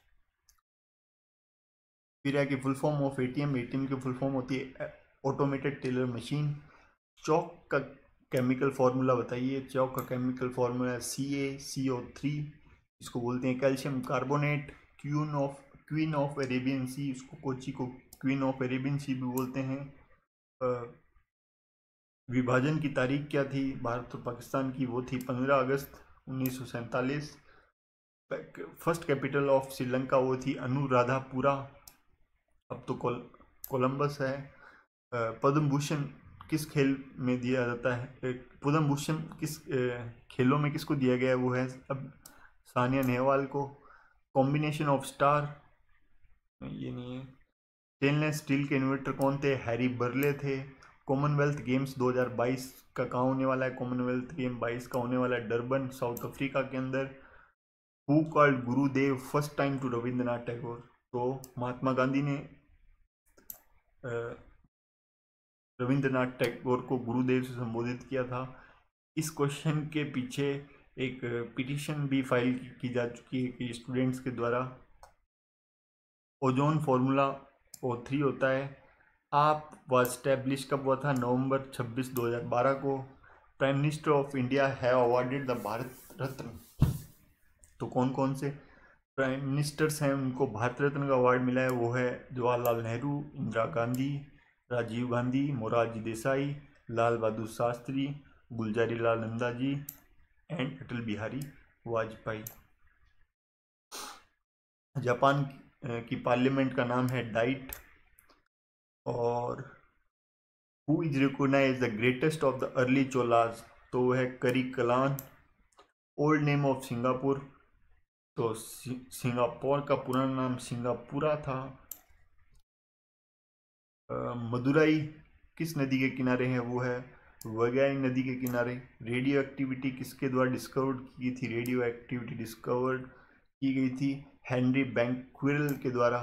फिर है कि full form of ATM, ATM की फुल फॉर्म होती है ऑटोमेटेड टेलर मशीन। चौक का केमिकल फार्मूला बताइए। चौक का केमिकल फार्मूला है सी ए सी ओ थ्री, इसको बोलते हैं calcium carbonate. Queen of queen of Arabian sea, उसको कोची को क्वीन ऑफ अरेबियन सी भी बोलते हैं। विभाजन की तारीख क्या थी भारत और पाकिस्तान की? वो थी पंद्रह अगस्त उन्नीस सौ सैंतालीस। फर्स्ट कैपिटल ऑफ श्रीलंका वो थी अनुराधापुरा, अब तो कोल कोलंबस है। पद्म भूषण किस खेल में दिया जाता है? पद्म भूषण किस खेलों में किसको दिया गया है? वो है अब सानिया नेहवाल को। कॉम्बिनेशन ऑफ स्टार, ये नहीं है। स्टेनलेस स्टील के इन्वेंटर कौन थे? हैरी बर्ले थे। कॉमनवेल्थ गेम्स दो हज़ार बाईस का कहाँ होने वाला है? कॉमनवेल्थ गेम बाईस का होने वाला है डरबन, साउथ अफ्रीका के अंदर। Who called Gurudev first time to Rabindranath Tagore? तो महात्मा गांधी ने रविंद्रनाथ टैगोर को गुरुदेव से संबोधित किया था। इस क्वेश्चन के पीछे एक पिटीशन भी फाइल की जा चुकी है कि स्टूडेंट्स के द्वारा। ओजोन फॉर्मूला ओ थ्री होता है। आप वॉज स्टैब्लिश कब हुआ था? नवंबर छब्बीस दो हज़ार बारह को। Prime minister of India have awarded the Bharat Ratna, तो कौन कौन से प्राइम मिनिस्टर्स हैं उनको भारत रत्न का अवार्ड मिला है? वो है जवाहरलाल नेहरू, इंदिरा गांधी, राजीव गांधी, मोरारजी देसाई, लाल बहादुर शास्त्री, गुलजारी लाल नंदा जी एंड अटल बिहारी वाजपेयी। जापान की पार्लियामेंट का नाम है डाइट। और who is recognise the greatest of the early Cholas? तो वो है Karikalan. Old name of Singapore, तो सिंगापुर का पुराना नाम सिंगापुरा था। मदुराई किस नदी के किनारे है? वो है वगाई नदी के किनारे। रेडियो एक्टिविटी किसके द्वारा डिस्कवर्ड की गई थी? रेडियो एक्टिविटी डिस्कवर्ड की गई थी हेनरी बैंक्विल के द्वारा।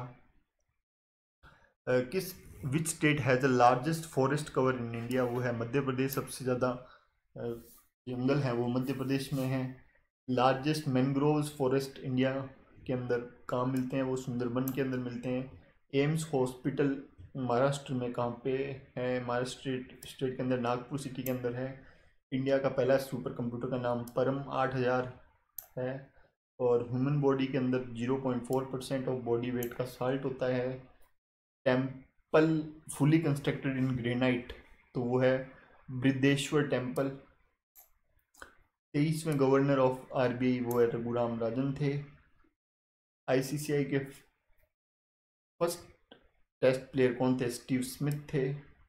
uh, किस which state has the largest forest cover in India? वो है मध्य प्रदेश। सबसे ज़्यादा जंगल है वो मध्य प्रदेश में है। लार्जेस्ट मैंग्रोव्स फॉरेस्ट इंडिया के अंदर कहाँ मिलते हैं? वो सुंदरबन के अंदर मिलते हैं। एम्स हॉस्पिटल महाराष्ट्र में कहाँ पे है? महाराष्ट्र स्टेट स्टेट के अंदर नागपुर सिटी के अंदर है। इंडिया का पहला सुपर कंप्यूटर का नाम परम आठ हज़ार है। और ह्यूमन बॉडी के अंदर zero point four percent of body weight का साल्ट होता है। Temple fully constructed in granite, तो वो है बृहदेश्वर टेम्पल। तेईसवें गवर्नर ऑफ आरबीआई वो है रघुराम राजन थे। आईसीसीआई के फर्स्ट टेस्ट प्लेयर कौन थे? स्टीव स्मिथ थे।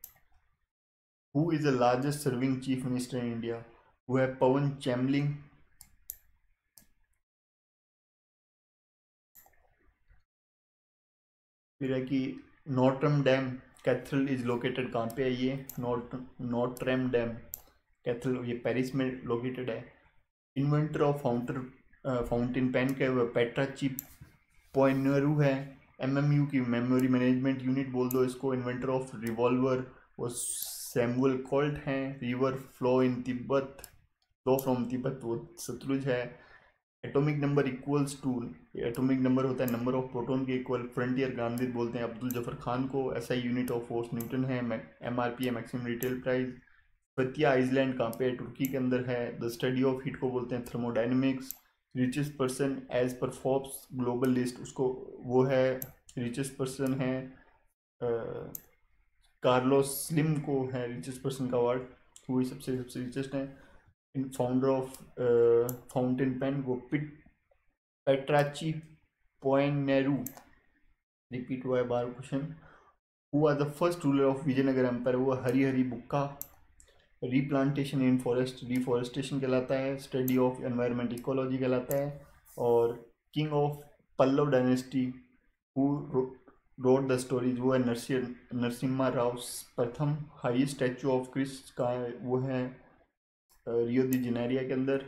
Who is the largest serving chief minister in India? वो है पवन चैमलिंग। फिर है कि Notre Dame cathedral is located कहाँ पे है? ये नॉट नॉट्रम डैम कैथल, ये पेरिस में लोकेटेड है। Inventor of fountain fountain pen का वो पेट्राची पोइनरू है। एमएमयू की मेमोरी मैनेजमेंट यूनिट बोल दो इसको। इन्वेंटर ऑफ रिवॉल्वर वो सैमुअल कोल्ट हैं। River flow in Tibet, flow from Tibet वो सतलुज है। Atomic number equals to, atomic number होता है नंबर ऑफ प्रोटॉन के इक्वल। फ्रंटियर गांधी बोलते हैं अब्दुल जफर खान को। SI unit of force newton है। एमआरपी है मैक्सिमम रिटेल प्राइस। फतिया आइसलैंड कहाँ पे? तुर्की के अंदर है। द स्टडी ऑफ हीट को बोलते हैं thermodynamics. Richest person as per Forbes global list, उसको वो है रिचेस्ट पर्सन है कार्लोस स्लिम को है रिचेस्ट पर्सन का अवार्ड। वो सबसे सबसे रिचेस्ट है। In founder of fountain pen वो पिट पेट्राची पोइनेरू। रिपीट हुआ है बार question. Who are the first ruler of Vijayanagar empire? वो Hari Hari Bukka. Replantation in forest deforestation कहलाता है। स्टडी ऑफ एनवायरनमेंट इकोलॉजी कहलाता है। और king of Pallava dynasty who rode the stories वो है नरसिंह नरसिम्हा राव प्रथम। हाईएस्ट स्टैचू ऑफ क्रिस्ट का है वो है रियो दी जेनेरिया के अंदर।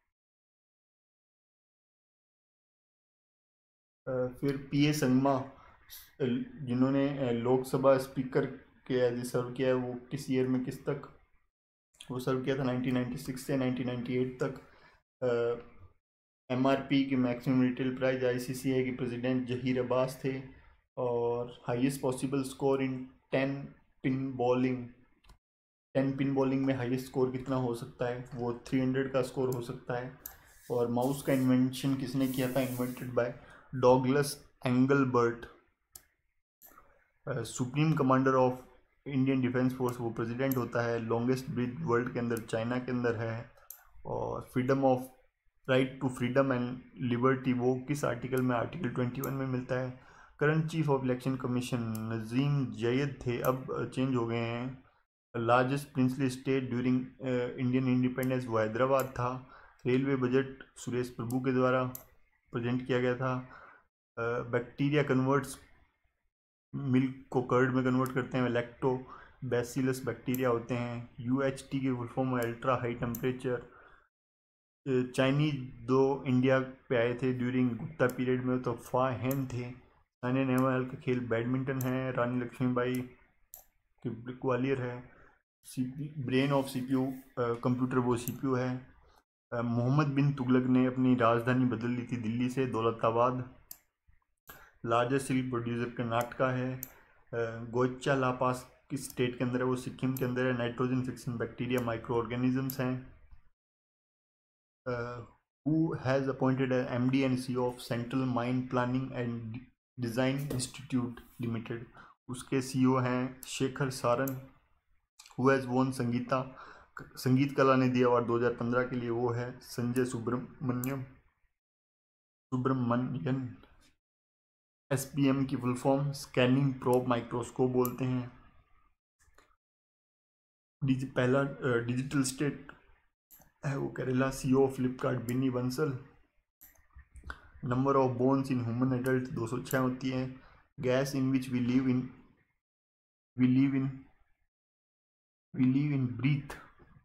फिर पी ए संगमा जिन्होंने लोकसभा स्पीकर के एज सर्व किया है वो किस ईयर में किस तक वो सर्व किया था? नाइनटीन नाइंटी सिक्स से नाइनटीन नाइंटी एट तक। एमआरपी की मैक्सिमम रिटेल प्राइस आईसीसीआई के प्रेसिडेंट जहीर अब्बास थे। और highest possible score in ten pin bowling ten pin bowling में हाईएस्ट स्कोर कितना हो सकता है, वो थ्री हंड्रेड का स्कोर हो सकता है। और माउस का इन्वेंशन किसने किया था, invented by Douglas Engelbart. Supreme commander of Indian defence force वो प्रेसिडेंट होता है। लॉन्गेस्ट ब्रिज वर्ल्ड के अंदर चाइना के अंदर है। और freedom of right to freedom and liberty वो किस आर्टिकल में, आर्टिकल ट्वेंटी वन में मिलता है। Current chief of election commission Nasim Zaidi थे, अब चेंज हो गए हैं। Largest princely state during Indian independence वो हैदराबाद था। रेलवे बजट सुरेश प्रभु के द्वारा प्रेजेंट किया गया था। बैक्टीरिया कन्वर्ट्स मिल्क को कर्ड में कन्वर्ट करते हैं, लैक्टो बैसिलस बैक्टीरिया होते हैं। यू एच टी की full form ultra high temperature. Chinese दो इंडिया पे आए थे ड्यूरिंग गुप्ता पीरियड में, तो फा हेन थे। सानिया नेहवाल का खेल बैडमिंटन है। रानी लक्ष्मीबाई की ग्वालियर है। सी brain of C P U computer वो सी पी यू है। मोहम्मद बिन तुगलक ने अपनी राजधानी बदल ली थी दिल्ली से Daulatabad. Largest silk producer Karnataka है। गोचा लापास किस स्टेट के अंदर है, वो सिक्किम के अंदर है। Nitrogen fixing bacteria micro organisms हैं। Who has appointed M D and C of central mine planning and design institute limited, उसके सी ओ हैं शेखर सारन। हु हैज़ वोन संगीता संगीत कला निधि अवार्ड दो हज़ार पंद्रह के लिए, वो है Sanjay Subrahmanyam Subramanian. S P M की full form scanning probe microscope बोलते हैं। डिज पहला डिजिटल स्टेट है वो Kerala. CEO Flipkart Binny Bansal. Number of bones in human adult दो सौ छः होती है। Gas in which we live in we live in we live in breathe,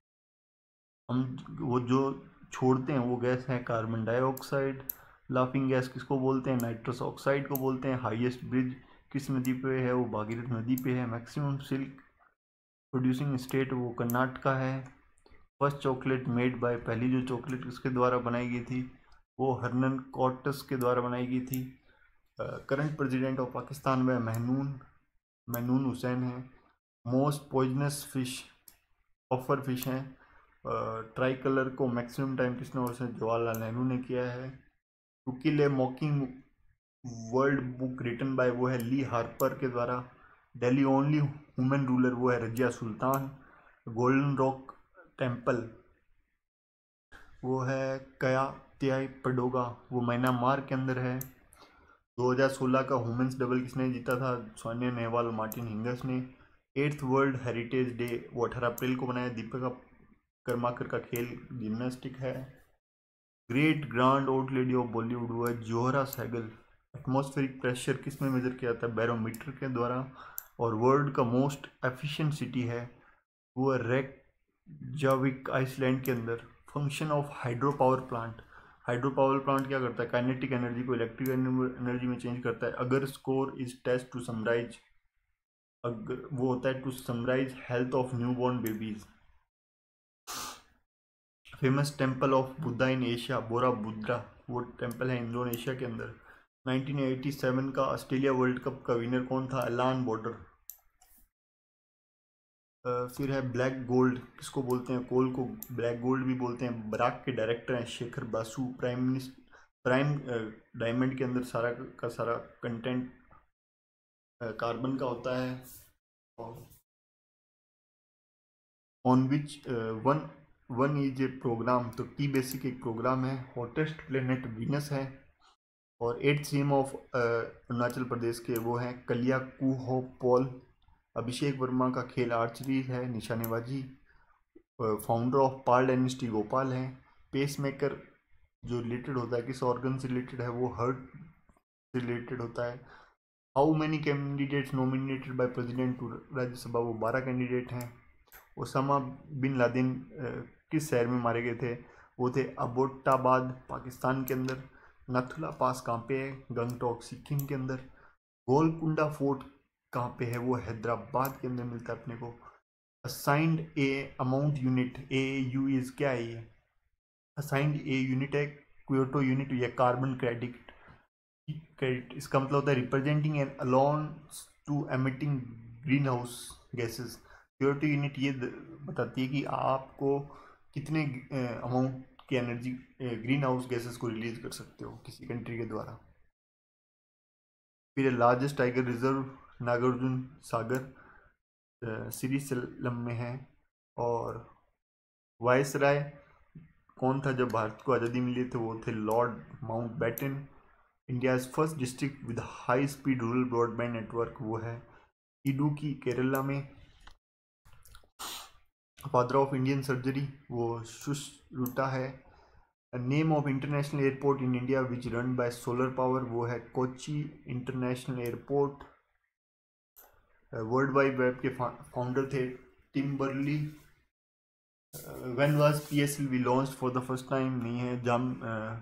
हम वो जो छोड़ते हैं वो गैस है कार्बन डाइऑक्साइड। लाफिंग गैस किसको बोलते हैं, नाइट्रस ऑक्साइड को बोलते हैं। हाईएस्ट ब्रिज किस नदी पे है, वो भागीरथ नदी पे है। मैक्सिमम सिल्क प्रोड्यूसिंग स्टेट वो कर्नाटका है। फर्स्ट चॉकलेट मेड बाय, पहली जो चॉकलेट किसके द्वारा बनाई गई थी, वो हरनन कॉर्टस के द्वारा बनाई गई थी। करंट प्रेसिडेंट ऑफ पाकिस्तान में महनून महनून हुसैन है। Most poisonous fish puffer fish हैं। ट्राई कलर को मैक्सिमम टाइम किसने और से जवाहरलाल नेहरू ने किया है। To kill a mocking world book written by वो है ली हार्पर के द्वारा। दिल्ली ओनली वुमेन रूलर वो है Razia Sultan. Golden rock temple वो है कया त्याई पडोगा, वो म्यांमार के अंदर है। दो हज़ार सोलह का वुमेन्स डबल किसने जीता था, सानिया नेहवाल और मार्टिन हिंगस ने। एट्थ वर्ल्ड हेरिटेज डे वो अठारह अप्रैल को बनाया। दीपिका कर्माकर का खेल जिम्नास्टिक है। Great grand old lady of Bollywood वो है जोहरा सहगल। एटमॉस्फेरिक प्रेशर किस में मेजर किया जाता है, बैरोमीटर के द्वारा। और वर्ल्ड का मोस्ट एफिशिएंट सिटी है वो है रेकजाविक आइसलैंड के अंदर। Function of hydro power plant, hydro power plant क्या करता है, काइनेटिक एनर्जी को इलेक्ट्रिक एनर्जी में चेंज करता है। अगर score is test to summarise, अगर वो होता है to summarise health of newborn babies. Famous temple of Buddha in Asia Borobudur, वो टेम्पल है इंडोनेशिया के अंदर। नाइनटीन एटी सेवन का ऑस्ट्रेलिया वर्ल्ड कप का विनर कौन था, एलान बॉर्डर। फिर है ब्लैक गोल्ड किसको बोलते हैं, कोल को ब्लैक गोल्ड भी बोलते हैं। बराक के डायरेक्टर हैं Shekhar Basu. Prime minister prime diamond के अंदर सारा का सारा कंटेंट कार्बन का होता है। On which one one is a program, तो टी बेसिक एक प्रोग्राम है। हॉटेस्ट प्लेनेट वीनस है। और eight CM of Arunachal Pradesh के वो हैं कलिया कुहो पॉल। अभिषेक वर्मा का खेल आर्चरी है, निशानेबाजी। Founder of Pala dynasty Gopal हैं। पेस मेकर जो रिलेटेड होता है किस ऑर्गन से रिलेटेड है, वो हार्ट से रिलेटेड होता है। How many candidates nominated by president to Rajya Sabha, वो बारह कैंडिडेट हैं। ओसामा बिन लादेन किस शहर में मारे गए थे, वो थे अबोटाबाद पाकिस्तान के अंदर। नथुला पास कहाँ पे है, गंगटोक सिक्किम के अंदर। गोलकुंडा फोर्ट कहाँ पे है, वो हैदराबाद के अंदर मिलता है अपने को। Assigned a amount unit, A U is क्या है ये, असाइंड ए यूनिट है क्योटो यूनिट या कार्बन क्रेडिट क्रेडिट इसका मतलब होता है representing an allowance to emitting green house gases. क्योरिटी यूनिट ये बताती है कि आपको कितने अमाउंट की एनर्जी ग्रीन हाउस गैसेस को रिलीज कर सकते हो किसी कंट्री के द्वारा। फिर largest tiger reserve Nagarjuna Sagar Srisailam में है। और वायसराय कौन था जब भारत को आज़ादी मिली थी, वो थे lord Mountbatten. India first district with high speed rural broadband network वो है इडुक्की केरला में। फादर ऑफ इंडियन सर्जरी वो सुश्रुता है। Name of international airport in India which run by solar power वो है Kochi international airport. World wide web के founder थे Tim बर्ली। When was PSLV launched for the first time नहीं है। जाम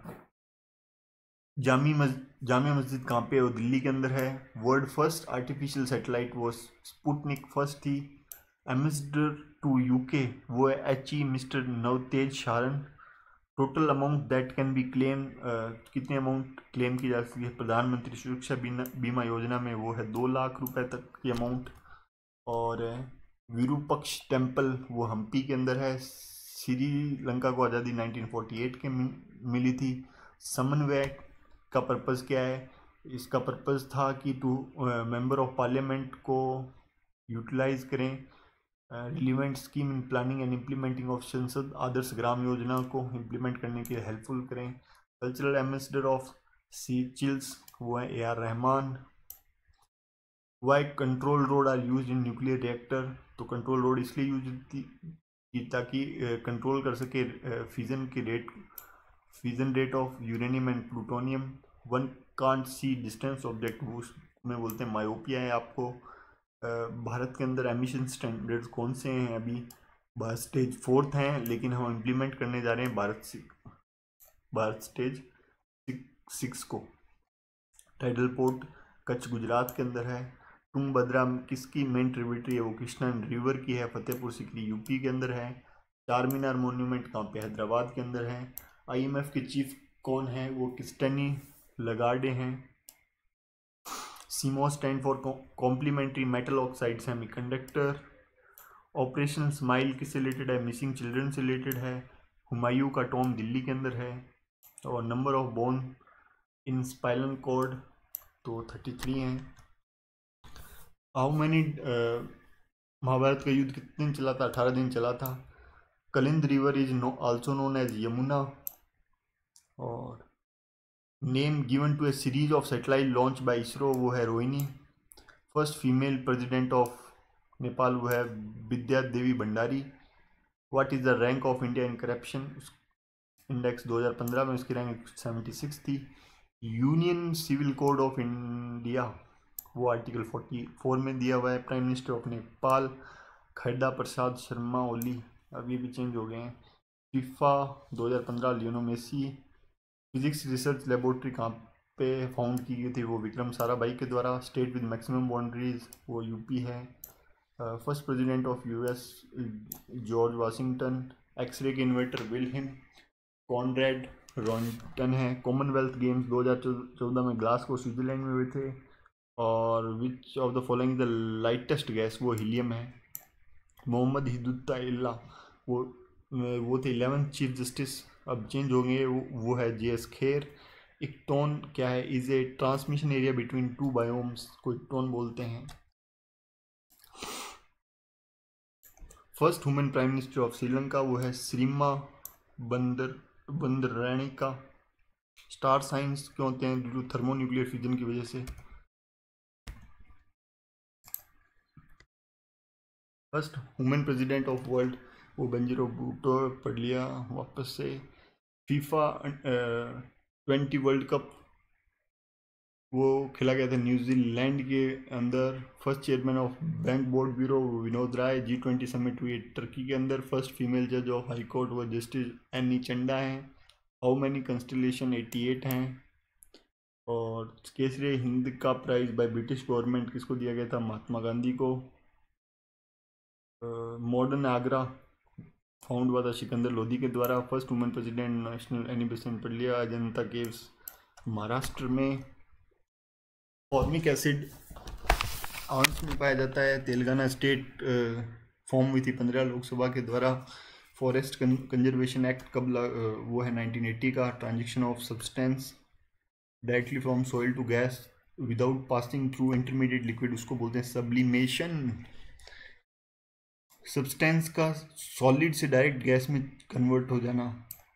जामी मस्जिद जामिया मस्जिद कहाँ पे है, वो दिल्ली के अंदर है। वर्ल्ड फर्स्ट आर्टिफिशियल सैटेलाइट वो स्पुतनिक फर्स्ट थी। एम्बेसडर टू यूके वो है H E mister Navtej Sarna. Total amount that can be claim कितने अमाउंट क्लेम की जा सकती है प्रधानमंत्री सुरक्षा बीमा योजना में, वो है दो लाख रुपए तक की अमाउंट। और विरूपक्ष टेम्पल वो हम्पी के अंदर है। श्रीलंका को आज़ादी नाइनटीन फोर्टी एट के मिली थी। समन्वय का पर्पज़ क्या है, इसका पर्पज़ था कि टू मेंबर ऑफ पार्लियामेंट को यूटिलाइज करें relevant scheme in planning and implementing of Sansad Adarsh Gram Yojana को इम्प्लीमेंट करने के लिए हेल्पफुल करें। कल्चरल एम्बेसडर ऑफ सीचिल्स वो है A R Rahman. Why control rod are use in nuclear reactor, तो कंट्रोल रोड इसलिए यूज की ताकि कंट्रोल कर सके फ्यूजन की rate fusion rate of uranium and plutonium. One can't see distance object वो में बोलते हैं मायोपिया है आपको। भारत के अंदर एमिशन स्टैंडर्ड्स कौन से हैं, अभी भारत स्टेज फोर्थ हैं, लेकिन हम इम्प्लीमेंट करने जा रहे हैं भारत भारत स्टेज सिक्स को। टाइडल पोर्ट कच्छ गुजरात के अंदर है। तुंगभद्रा किसकी मेन ट्रिब्यूटरी है, वो कृष्णा रिवर की है। फतेहपुर सीकरी यूपी के अंदर है। चार मीनार मोन्यूमेंट कहाँ पे, हैदराबाद के अंदर है। आईएमएफ के चीफ कौन है, वो क्रिस्टनी लगार्डे हैं। CMOS stand for complementary metal oxide semiconductor. Operation smile किससे रिलेटेड है, मिसिंग चिल्ड्रन से रिलेटेड है। हुमायूं का टॉम दिल्ली के अंदर है। और number of bone in spinal cord तो थर्टी थ्री हैं। हाउ मैनी महाभारत का युद्ध कितने दिन चला था, अठारह दिन चला था। Kalind river is also known as Yamuna. और name given to a series of satellite launch by ISRO वो है Rohini. First female president of Nepal वो है Vidya Devi Bhandari. What is the rank of India in corruption index दो हज़ार पंद्रह में उसकी रैंक सेवेंटी सिक्स थी। Union civil code of India वो आर्टिकल फोर्टी फोर में दिया हुआ है। Prime minister of Nepal खैदा Prasad Sharma Oli, अब ये भी चेंज हो गए हैं। फीफा दो हज़ार पंद्रह Lionel Messi. Physics research laboratory कहाँ पे फाउंड की गई थी, वो विक्रम साराभाई के द्वारा। स्टेट विद मैक्सिमम बाउंड्रीज वो यूपी है। First president of US George Washington. X-ray के इन्वेंटर विल्हेम कॉनरेड रॉन्टन है। कॉमनवेल्थ गेम्स दो हज़ार चौदह में ग्लासगो स्विट्जरलैंड में हुए थे। और which of the following the lightest gas, वो हीलियम है। मोहम्मद हिदुत्ता वो वो थे इलेवेंथ चीफ जस्टिस, अब चेंज हो गए, वो, वो है जे एस खेर। एक टोन क्या है, is a transmission area between two biomes को टोन बोलते हैं। First women prime minister of Sri Lanka वो है श्रीमा बंदर बंदरैणिका। स्टार साइंस क्यों होते हैं, ड्यू टू थर्मोन्यूक्लियर फ्यूजन की वजह से। First women president of world वो बंजिरो भूटो, पढ़ लिया वापस से। फीफा ट्वेंटी वर्ल्ड कप वो खेला गया था न्यूजीलैंड के अंदर। First chairman of bank board bureau Vinod Rai. G twenty summit हुई टर्की के अंदर। फर्स्ट फीमेल जज ऑफ हाई कोर्ट वो जस्टिस एनी चंडा हैं। How many constellation eighty eight हैं। और केसरी हिंद का प्राइज बाय ब्रिटिश गवर्नमेंट किसको दिया गया था, महात्मा गांधी को। मॉडर्न आगरा फाउंड हुआ था सिकंदर लोधी के द्वारा। फर्स्ट वुमेन प्रेसिडेंट नेशनल एनिबेशन पढ़ लिया। अजंता केव्स महाराष्ट्र में। फॉर्मिक एसिड आंस में पाया जाता है। तेलंगाना स्टेट फॉर्म हुई थी पंद्रह लोकसभा के द्वारा। फॉरेस्ट कंजर्वेशन एक्ट कब ला- अ, वो है नाइनटीन एटी का। Transaction of substance directly from soil to gas without passing through intermediate liquid, उसको बोलते हैं सब्लिमेशन। सब्सटेंस का सॉलिड से डायरेक्ट गैस में कन्वर्ट हो जाना,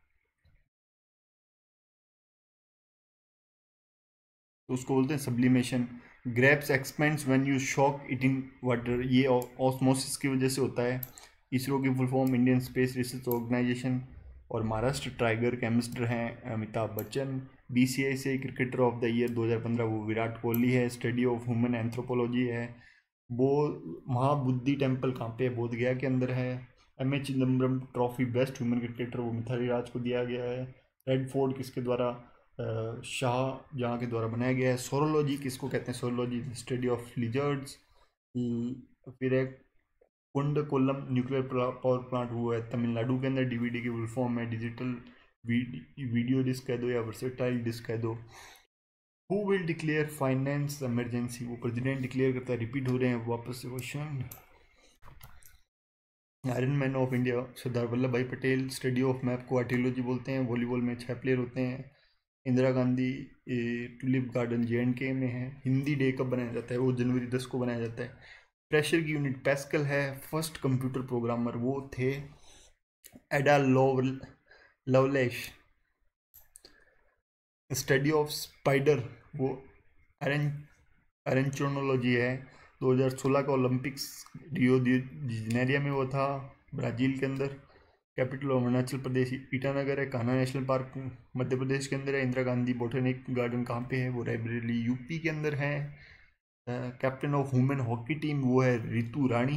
तो उसको बोलते हैं sublimation. Grapes expands when you shock it in water, ये ऑस्मोसिस की वजह से होता है। इसरो की full form Indian space research organisation. और महाराष्ट्र टाइगर केमिस्ट हैं अमिताभ बच्चन। बीसीआई से क्रिकेटर ऑफ द ईयर दो हज़ार पंद्रह वो विराट कोहली है। स्टडी ऑफ ह्यूमन एंथ्रोपोलॉजी है वो। महाबुद्धि टेम्पल कहाँ पे है? बोध गया के अंदर है। M A Chidambaram trophy best human cricketer वो मिथाली राज को दिया गया है। रेड फोर्ट किसके द्वारा? शाह जहाँ के द्वारा बनाया गया है। सोरोलॉजी किसको कहते हैं? Saurology study of lizards. फिर एक Kudankulam nuclear power plant वो है तमिलनाडु के अंदर। डीवीडी की फुल फॉर्म है डिजिटल वीडियो डिस्क कह दो या वर्सेटाइल डिस्क कह दो। Who will declare finance emergency? वो प्रेसिडेंट डिक्लेयर करता है। रिपीट हो रहे हैं वापस से question. Iron man of India Sardar Vallabh भाई पटेल। स्टडी ऑफ मैप को आर्टियोलॉजी बोलते हैं। वॉलीबॉल में छः प्लेयर होते हैं। Indira Gandhi tulip garden J and K में है। हिंदी डे कब बनाया जाता है? वो जनवरी दस को बनाया जाता है। प्रेशर की यूनिट पैस्कल है। फर्स्ट कंप्यूटर प्रोग्रामर वो थे Ada Love Lovelace. Study of spider वो एरेंचोनोलॉजी है। दो हज़ार सोलह का ओलंपिक्स रियो दी जनेरिया में वो था ब्राज़ील के अंदर। कैपिटल ऑफ अरुणाचल प्रदेश ईटानगर है। कान्हा नेशनल पार्क मध्य प्रदेश के अंदर है। इंदिरा गांधी बोटेनिक गार्डन कहाँ पे है? वो रायबरेली यूपी के अंदर है। Captain of women hockey team वो है Ritu Rani.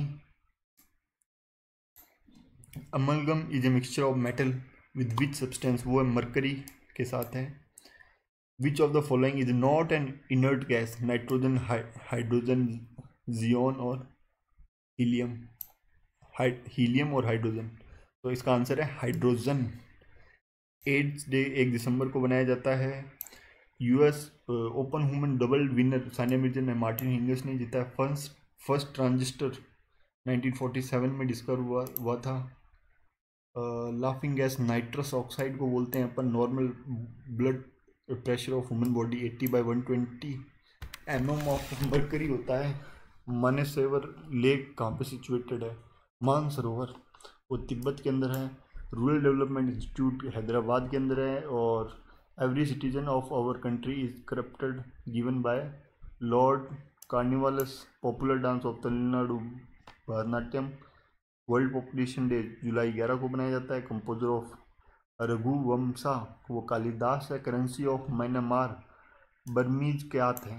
Amalgam is a mixture of metal with which substance? वो है मरकरी के साथ है। Which of the following is not an inert gas? Nitrogen, hydrogen, xenon और हीलियम। हीलियम और हाइड्रोजन, तो इसका आंसर है हाइड्रोजन। एड्स डे एक दिसंबर को बनाया जाता है। US open women double winner Sania Mirza ने मार्टिन हिंगिस ने जीता है। First first transistor nineteen forty seven में डिस्कवर हुआ हुआ था। लाफिंग गैस नाइट्रस ऑक्साइड को बोलते हैं अपन। Normal blood pressure of human body eighty by one twenty M M of mercury होता है। मानेसरोवर लेक कहाँ पे सिचुएटेड है? मानसरोवर वो तिब्बत के अंदर है। रूरल डेवलपमेंट इंस्टीट्यूट हैदराबाद के अंदर है। और every citizen of our country is corrupted given by lord Cornwallis. Popular dance of Tamil Nadu Bharatanatyam. World population day July ग्यारह को बनाया जाता है। कंपोजर ऑफ रघुवंशा वो कालिदास है। Currency of Myanmar Burmese kyat है।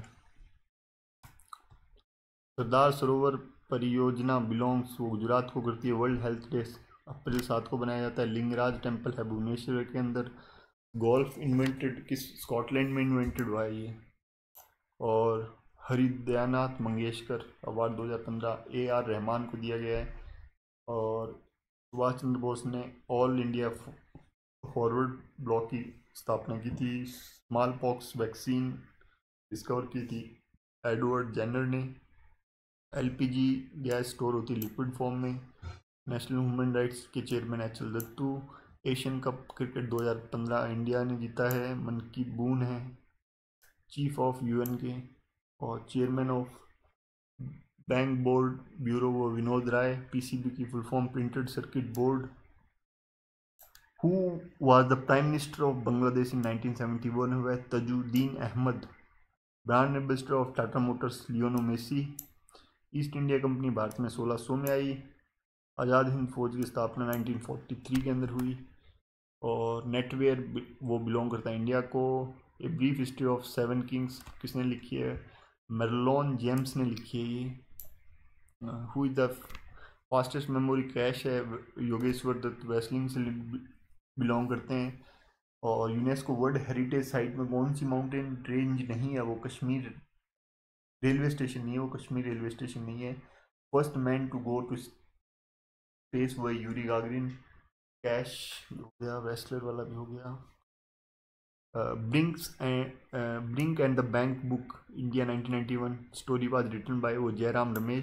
सरदार सरोवर परियोजना बिलोंग्स वो गुजरात को करती है। वर्ल्ड हेल्थ डे अप्रैल सात को बनाया जाता है। लिंगराज टेम्पल है भुवनेश्वर के अंदर। गोल्फ इन्वेंटेड किस स्कॉटलैंड में इन्वेंटेड हुआ है ये? और हरिदयानाथ मंगेशकर अवार्ड दो हज़ार पंद्रह ए आर रहमान को दिया गया है। और सुभाष चंद्र बोस ने ऑल इंडिया फॉरवर्ड ब्लॉक की स्थापना की थी। स्मॉल पॉक्स वैक्सीन डिस्कवर की थी एडवर्ड जेनर ने। एलपीजी गैस स्टोर होती है लिक्विड फॉर्म में। नेशनल ह्यूमन राइट्स के chairman H L Dattu. Asian cup cricket दो हज़ार पंद्रह इंडिया ने जीता है। मन की बून है चीफ ऑफ यूएन के। और chairman of bank board bureau वो विनोद राय। पीसीबी की full form printed circuit board. Who was the prime minister of Bangladesh in nineteen seventy one? हुआ है Tajuddin Ahmad. Brand ambassador of Tata motors Lionel Messi. East India company Bharat में सोलह सौ में आई। आज़ाद हिंद फौज की स्थापना नाइनटीन फोर्टी थ्री के अंदर हुई। और नेटवेयर वो बिलोंग करता है इंडिया को। A brief history of seven kings किसने लिखी है? मेरलोन जेम्स ने लिखी है ये। Who is the fastest memory cache है? योगेश्वर दत्त वेस्लिंग से बिलोंग करते हैं। और यूनेस्को वर्ल्ड हेरिटेज साइट में कौन सी माउंटेन रेंज नहीं है? वो कश्मीर रेलवे स्टेशन नहीं है। वो कश्मीर रेलवे स्टेशन नहीं है। First man to go to space वो यूरी गागरिन। कैश हो गया। रेसलर वाला भी हो गया। Brinks and brink and the bank book India nineteen ninety one story was written by वो Jairam Ramesh.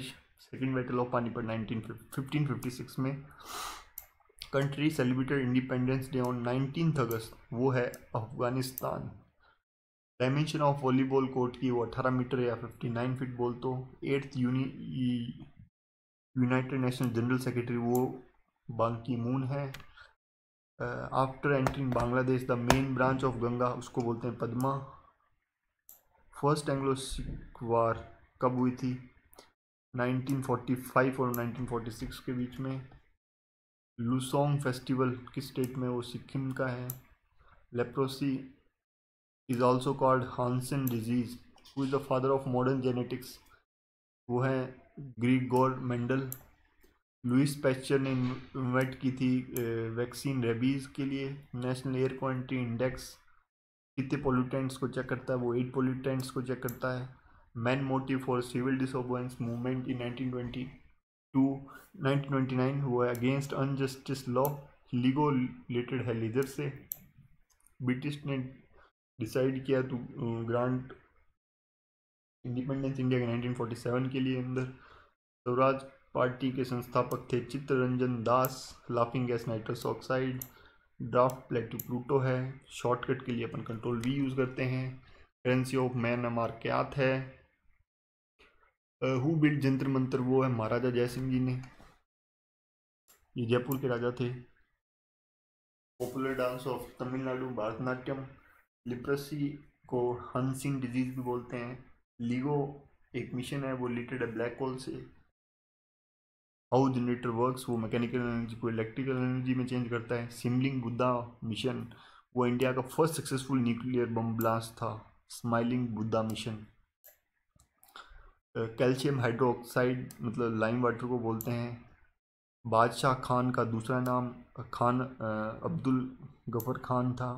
Second battle of Panipat nineteen fifteen fifty six में। Country celebrated independence day on nineteen August, वो है Afghanistan. Dimension of volleyball court की वो अठारह metre या fifty nine feet बोल तो। Eighth uni united national general secretary वो बांग की मून है। After entering Bangladesh the main branch of Ganga, उसको बोलते हैं Padma. First Anglo Sikh war कब हुई थी? नाइनटीन फोर्टी फाइव और नाइनटीन फोर्टी सिक्स के बीच में। लुसोंग फेस्टिवल किस स्टेट में? वो सिक्किम का है। Leprosy is also called Hansen disease. Who is the father of modern genetics? वो है ग्रीगोर मेंडल। लुइस पैस्चर ने इन्वेंट की थी वैक्सीन रेबीज़ के लिए। नेशनल एयर क्वालिटी इंडेक्स कितने पोल्यूटेंट्स को चेक करता है? वो एट पोल्यूटेंट्स को चेक करता है। Main motive for civil disobedience movement in nineteen twenty two nineteen twenty nine वो है अगेंस्ट अनजस्टिस लॉ। लीगो रिलेटेड है लीडर से। ब्रिटिश ने डिसाइड किया टू ग्रांट इंडिपेंडेंस इंडिया के नाइनटीन फोर्टी सेवन के लिए अंदर। स्वराज पार्टी के संस्थापक थे Chittaranjan Das. Laughing gas nitrous oxide. Draft plateau Pluto है। शॉर्टकट के लिए अपन कंट्रोल वी यूज़ करते हैं। करेंसी ऑफ म्यांमार क्यात है। Who build Jantar Mantar? वो है महाराजा जयसिंह जी ने, ये जयपुर के राजा थे। Popular dance of Tamil Nadu Bharatanatyam. Leprosy को हंसिंग डिजीज भी बोलते हैं। लीगो एक मिशन है, वो रिलेटेड है ब्लैक होल से। हाउ जनरेटर वर्क्स, वो मैकेनिकल एनर्जी को इलेक्ट्रिकल एनर्जी में चेंज करता है। सिमलिंग बुद्धा मिशन, वो इंडिया का first successful nuclear bomb blast था। Smiling Buddha mission. Calcium hydroxide मतलब लाइम वाटर को बोलते हैं। बादशाह खान का दूसरा नाम खान अब्दुल गफर खान था।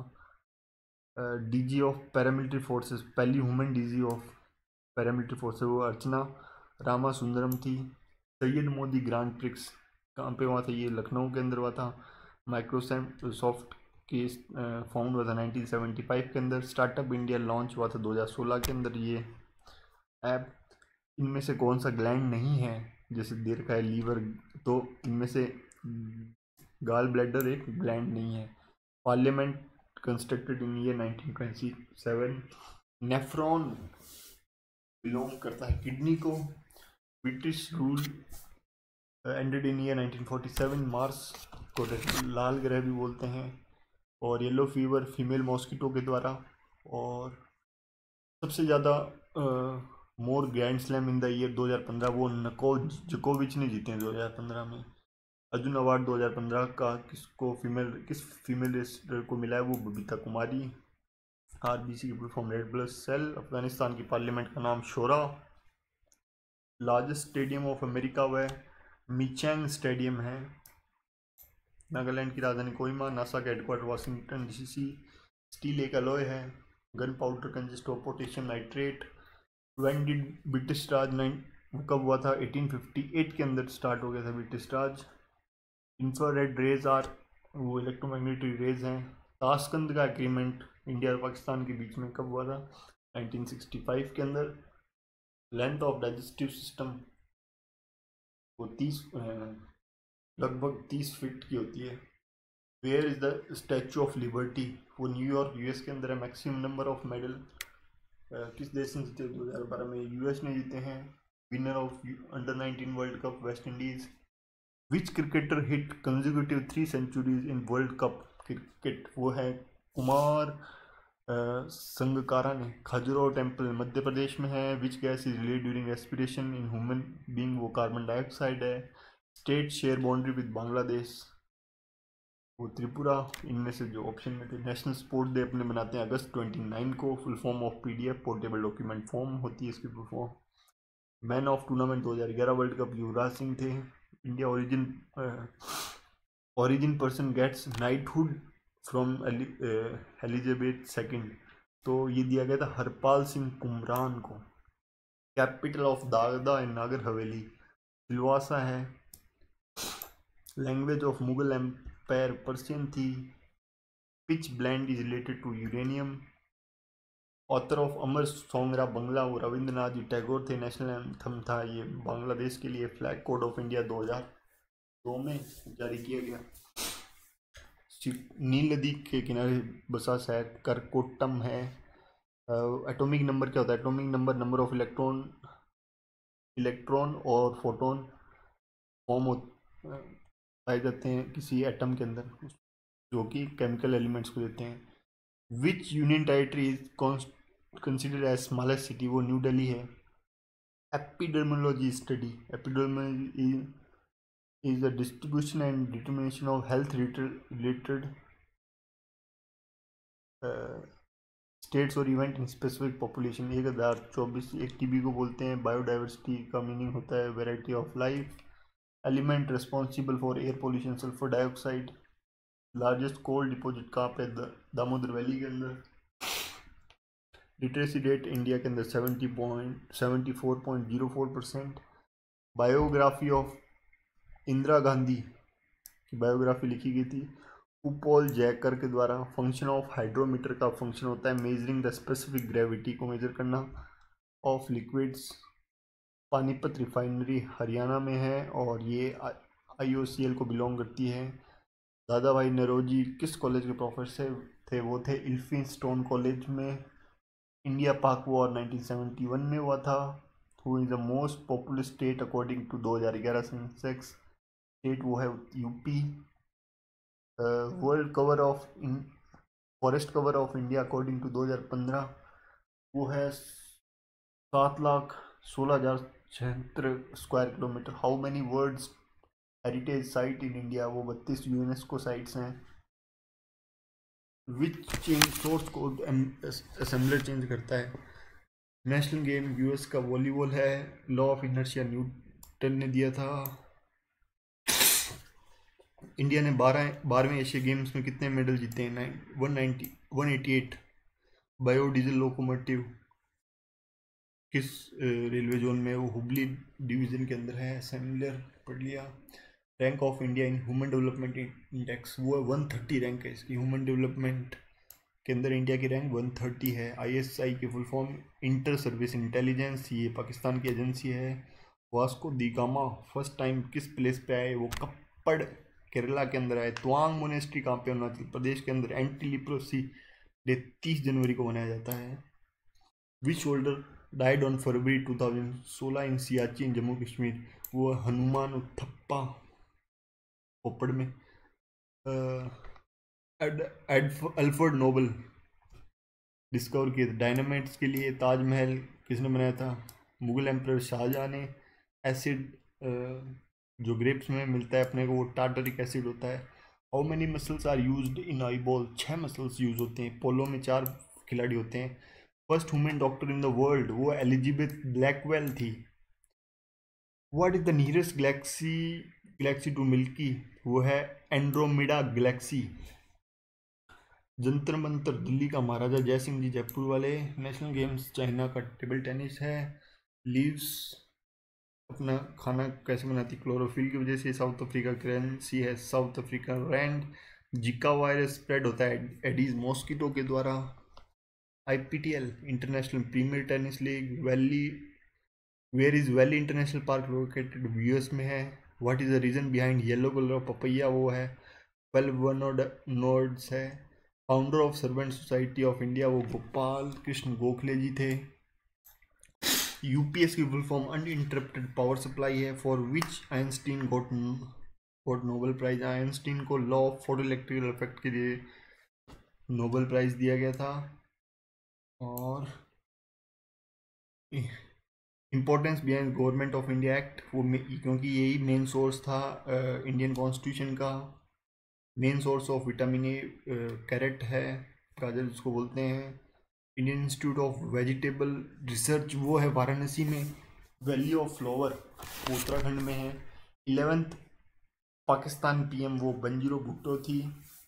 डीजी ऑफ पैरामिलिट्री फोर्सेस, पहली women DG of paramilitary forces वो अर्चना रामा सुंदरम थी। सैयद मोदी ग्रांड प्रिक्स कहाँ पे हुआ था? ये लखनऊ के अंदर हुआ था। माइक्रोसॉफ्ट की फाउंड हुआ था नाइनटीन सेवेंटी फाइव के अंदर। स्टार्टअप इंडिया लॉन्च हुआ था दो हज़ार सोलह के अंदर ये ऐप। इनमें से कौन सा ग्लैंड नहीं है? जैसे दे रखा है लीवर, तो इनमें से गाल ब्लैडर एक ग्लैंड नहीं है। Parliament constructed in year nineteen twenty seven. Nephron belong करता है किडनी को। British rule ended in year nineteen forty seven. Mars को लाल ग्रह भी बोलते हैं। और येलो फीवर फीमेल मॉस्किटो के द्वारा। और सबसे ज़्यादा more grand slam in the year दो हज़ार पंद्रह वो नकोज जोकोविच ने जीते हैं दो हज़ार पंद्रह में। अर्जुन अवार्ड दो हज़ार पंद्रह का किसको फीमेल किस फीमेल रेसलर को मिला है? वो बबीता कुमारी। आरबीसी की form red blood cell. Afghanistan की पार्लियामेंट का नाम शोरा। लार्जेस्ट स्टेडियम ऑफ अमेरिका वह मिचैंग स्टेडियम है। नागालैंड की राजधानी कोहिमा। नासा का हेडक्वार्टर वाशिंगटन डीसी। स्टील एक अलॉय है। Gun powder consist of potassium nitrate. When did British Raj nine कब हुआ था? एटीन फिफ्टी एट के अंदर स्टार्ट हो गया था British Raj. Infrared rays are वो इलेक्ट्रोमैग्नेटिक रेज हैं। ताशकंद का एग्रीमेंट इंडिया और पाकिस्तान के बीच में कब हुआ था? नाइनटीन सिक्सटी फाइव के अंदर। लेंथ ऑफ डाइजेस्टिव सिस्टम वो तीस लगभग तीस फीट की होती है। Where is the Statue of Liberty? वो न्यूयॉर्क यूएस के अंदर है। मैक्सिमम नंबर ऑफ मेडल किस देश ने जीते? दो हज़ार बारह में यूएस ने जीते हैं। Winner of under nineteen world cup West Indies. Which cricketer hit consecutive three centuries in world cup cricket? वो है कुमार संगकारा ने। खजुराहो टेम्पल मध्य प्रदेश में है। Which gas is release during respiration in human being? वो कार्बन डाइऑक्साइड है। State share boundary with Bangladesh? वो त्रिपुरा। इनमें से जो ऑप्शन में थे। नेशनल स्पोर्ट डे अपने मनाते हैं अगस्त उनतीस को। Full form of PDF portable document form होती है इसकी full form. Man of tournament दो हज़ार ग्यारह वर्ल्ड कप युवराज सिंह थे। India origin origin person gets knighthood from Elizabeth second, तो ये दिया गया था हरपाल सिंह कुमरान को। कैपिटल ऑफ दादरा एंड नागर हवेली सिलवासा है। Language of Mughal empire Persian थी। Pitch blende is related to uranium. Author of Amar song Bangla वो रविंद्रनाथ जी टैगोर थे। नेशनल एंथम था ये बांग्लादेश के लिए। फ्लैग कोड ऑफ इंडिया दो हज़ार दो में जारी किया गया। नील नदी के किनारे बसा शहर करकोटम है। एटॉमिक नंबर क्या होता है? Atomic number number of electron electron और फोटोन फॉर्म पाए जाते हैं किसी एटम के अंदर, जो कि केमिकल एलिमेंट्स को देते हैं। Which union territory is considered as smallest city? वो न्यू दिल्ली है। Epidemiology study. Epidemiology is the distribution and determination of health related uh, states और इवेंट इन स्पेसिफिक पॉपुलेशन। एक हज़ार चौबीस एक टीबी को बोलते हैं। बायोडाइवर्सिटी का मीनिंग होता है variety of life. Element responsible for air pollution sulphur dioxide. Largest coal deposit कहाँ पे? दामोदर वैली के अंदर। लिटरेसी रेट इंडिया के अंदर seventy point seventy four point zero four percent. Biography of Indira Gandhi की बायोग्राफी लिखी गई थी उपॉल जैकर के द्वारा। फंक्शन ऑफ हाइड्रोमीटर का फंक्शन होता है मेजरिंग द स्पेसिफिक ग्रेविटी को मेजर करना of liquids. Panipat refinery Haryana में है और ये आईओसीएल को बिलोंग करती है। दादा भाई नौरोजी किस कॉलेज के प्रोफेसर थे? वो थे इल्फिंस्टोन कॉलेज में। India Pak war nineteen seventy one में हुआ था। Who is the most popular state according to दो हज़ार ग्यारह सेंसेक्स? स्टेट वो है UP. World cover of forest cover of India according to दो हज़ार पंद्रह वो है सात लाख सोलह हजार छिहत्तर square kilometre. How many worlds heritage site in India? वो बत्तीस यूनेस्को साइट्स हैं। Which change source code assembler change करता है? नेशनल गेम यूएस का वॉलीबॉल है। लॉ ऑफ इनर्शिया न्यूटन ने दिया था। इंडिया ने बारह बारहवें एशिया गेम्स में कितने मेडल जीते हैं? One ninety one eighty eight. Biodiesel locomotive किस रेलवे जोन में? वो हुबली डिवीजन के अंदर है। असेंबलर पढ़ लिया। Rank of India in human development index वो है वन थर्टी रैंक है इसकी। ह्यूमन डेवलपमेंट के अंदर इंडिया की रैंक वन थर्टी है। आईएसआई की full form inter service intelligence, ये पाकिस्तान की एजेंसी है। Vasco da Gama first time किस प्लेस पे आए? वो कप्पड़ केरला के अंदर आए। त्वांग मोनेस्ट्री कहाँ पे? अरुणाचल प्रदेश के अंदर। एंटी लिप्रोसी डे तीस जनवरी को मनाया जाता है। Which soldier died on February two thousand सोलह इन सियाचिन जम्मू कश्मीर? वो हनुमान उथप्पा पोपड़ में। अल्फ्रेड नोबल डिस्कवर किए थे डायनामाइट्स के लिए। ताजमहल किसने बनाया था? मुगल एम्पर शाहजहां ने। एसिड जो ग्रेप्स में मिलता है अपने को वो टार्टरिक एसिड होता है। How many muscles are used in eyeball? छः मसल्स यूज होते हैं। पोलो में चार खिलाड़ी होते हैं। First women doctor in the world वो एलिजाबेथ ब्लैकवेल थी। What is the nearest galaxy galaxy to Milky? वो है एंड्रोमेडा गैलेक्सी। जंतर मंतर दिल्ली का महाराजा जय सिंह जी जयपुर वाले। नेशनल गेम्स चाइना का टेबल टेनिस है। लीव्स अपना खाना कैसे बनाती? क्लोरोफिल की वजह से। साउथ अफ्रीका करेंसी है South Africa rand. Zika virus spread होता है एडीज मॉस्किटो के द्वारा। IPTL international premier tennis league. Valley where is valley international park located? US में है। What is the reason behind yellow colour of papaya? वो है twelve nodes है। Founder of servant society of India वो गोपाल कृष्ण गोखले जी थे। UPS की full form uninterrupted power supply है। For which Einstein got got Nobel prize? Einstein को law of photo electrical effect के लिए नोबेल प्राइज दिया गया था। और importance behind government of India act वो क्योंकि यही मेन सोर्स था इंडियन कॉन्स्टिट्यूशन का। Main source of vitamin A carrot है, गाजर जिसको बोलते हैं। Indian institute of vegetable research वो है वाराणसी में। वैली ऑफ फ्लावर वो उत्तराखंड में है। इलेवेंथ पाकिस्तान पीएम वो बंजीरो भुट्टो थी।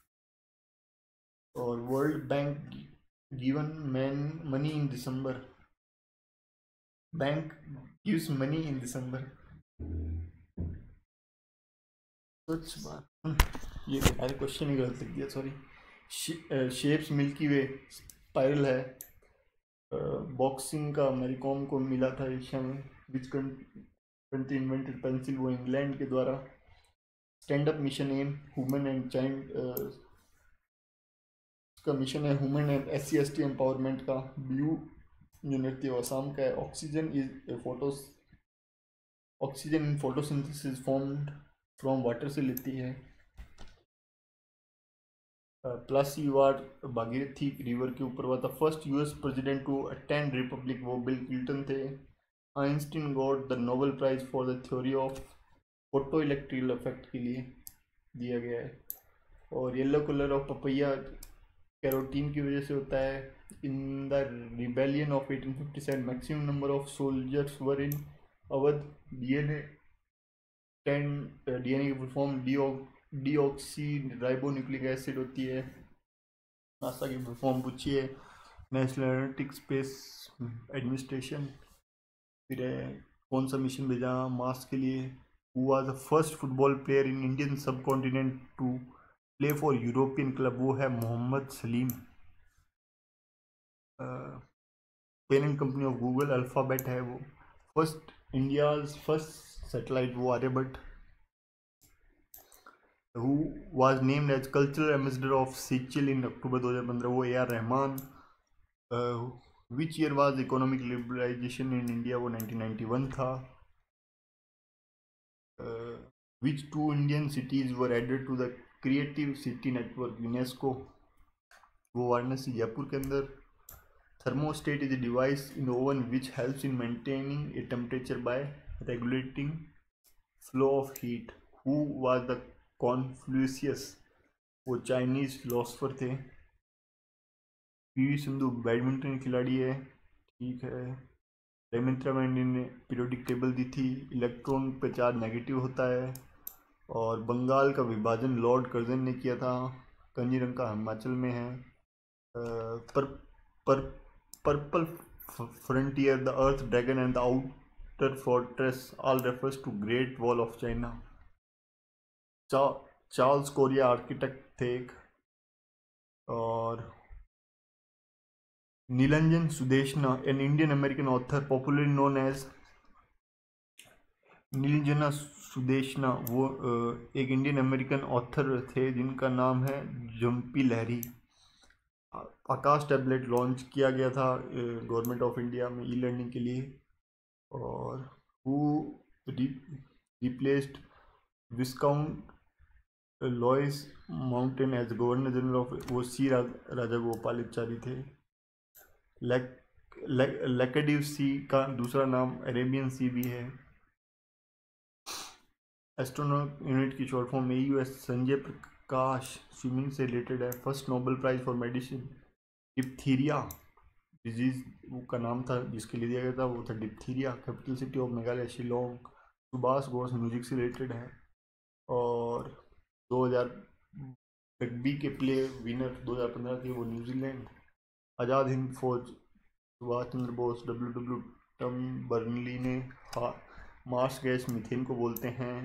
और world bank given man money in December? Bank gives money in December. कुछ बात ये यार क्वेश्चन ही गलत लिख दिया, sorry. Shapes Milky Way spiral है। बॉक्सिंग का मैरी कॉम को मिला था एशिया में। विच कंट्री इन्वेंटेड पेंसिल, वो इंग्लैंड के द्वारा। Stand up mission M women and child का मिशन है women and S C S T empowerment का। ब्लू जो नृत्य वो असम का है। Oxygen is photos oxygen in photosynthesis formed from water से लेती है। Plus you are Bhagirathi river के ऊपर हुआ था। First US president to attend republic वो बिल क्लिंटन थे। Einstein got the Nobel prize for the theory of photo electrical effect के लिए दिया गया है। और yellow colour of papaya carotene की वजह से होता है। In the rebellion of eighteen fifty seven maximum number of soldiers were in Awadh. DNA ten DNA की full form deoxyribonucleic acid होती है। नासा की फुल फॉर्म पूछी है। National aeronautics space administration. फिर है कौन सा मिशन भेजा मार्स के लिए। Who was the first football player in Indian subcontinent to play for European club, वो है Mohammed Salim. Parent company of Google Alphabet है वो। फर्स्ट इंडियाज फर्स्ट सैटेलाइट वो Aryabhata. Who was named as cultural ambassador of Seychelles in October दो हज़ार पंद्रह, वो A R Rahman. Which year was economic liberalisation in India, वो नाइनटीन नाइंटी वन था। Which two Indian cities were added to the creative city network UNESCO, वो वाराणसी जयपुर के अंदर। Thermostat is a device in the oven which helps in maintaining a temperature by regulating flow of heat. Who was the Confucius, वो Chinese philosopher थे। PV Sindhu badminton खिलाड़ी है, ठीक है। रेमित्रा मैंडी ने पीरियोडिक टेबल दी थी। इलेक्ट्रॉन पे चार्ज नेगेटिव होता है। और बंगाल का विभाजन लॉर्ड कर्जन ने किया था। कंजीरंगा हिमाचल में है। पर पर purple frontier, the earth dragon and the outer fortress all refers to great wall of China. Charles Correa architect थे एक। और Nilanjan Sudeshna an Indian American author popularly known as Nilanjana Sudeshna, वो एक इंडियन अमेरिकन ऑथर थे जिनका नाम है जम्पी लहरी। आकाश टैबलेट लॉन्च किया गया था गवर्नमेंट ऑफ इंडिया में ई लर्निंग के लिए। और who replaced viscount Louis Mountbatten as governor general of, वो सी राजा गोपालाचारी थे। लेक लेकेडिव सी का दूसरा नाम अरेबियन सी भी है। एस्ट्रोनॉट यूनिट की short form A U S. Sanjay Prakash swimming से रिलेटेड है। First Nobel prize for medicine. Diphtheria disease का नाम था जिसके लिए दिया गया था, वो था diphtheria. Capital city of Meghalaya Shillong. Subhash Ghosh music से रिलेटेड है। और दो हज़ार रग्बी के प्ले विनर दो हज़ार पंद्रह के वो New Zealand. Azad Hind Fauj Subhas Chandra Bose. W W Tim Berners Lee ने मार्स गैस मीथेन को बोलते हैं।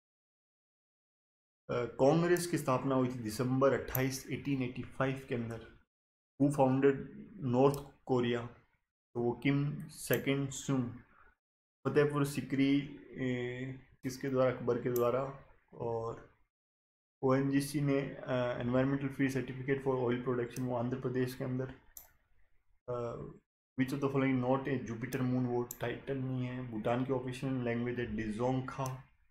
कांग्रेस की स्थापना हुई थी दिसंबर अट्ठाईस अठारह सौ पचासी के अंदर। हु फाउंडेड नॉर्थ कोरिया, तो वो किम सेकेंड सुंग। फतेहपुर सिकरी किसके द्वारा, अकबर के द्वारा। और ओ एन जी सी ने environmental free certificate for oil production, वो आंध्र प्रदेश के अंदर। Which of the following not a Jupiter moon, वो टाइटन नहीं है। भूटान की ऑफिशियल लैंग्वेज है डिजोंगखा।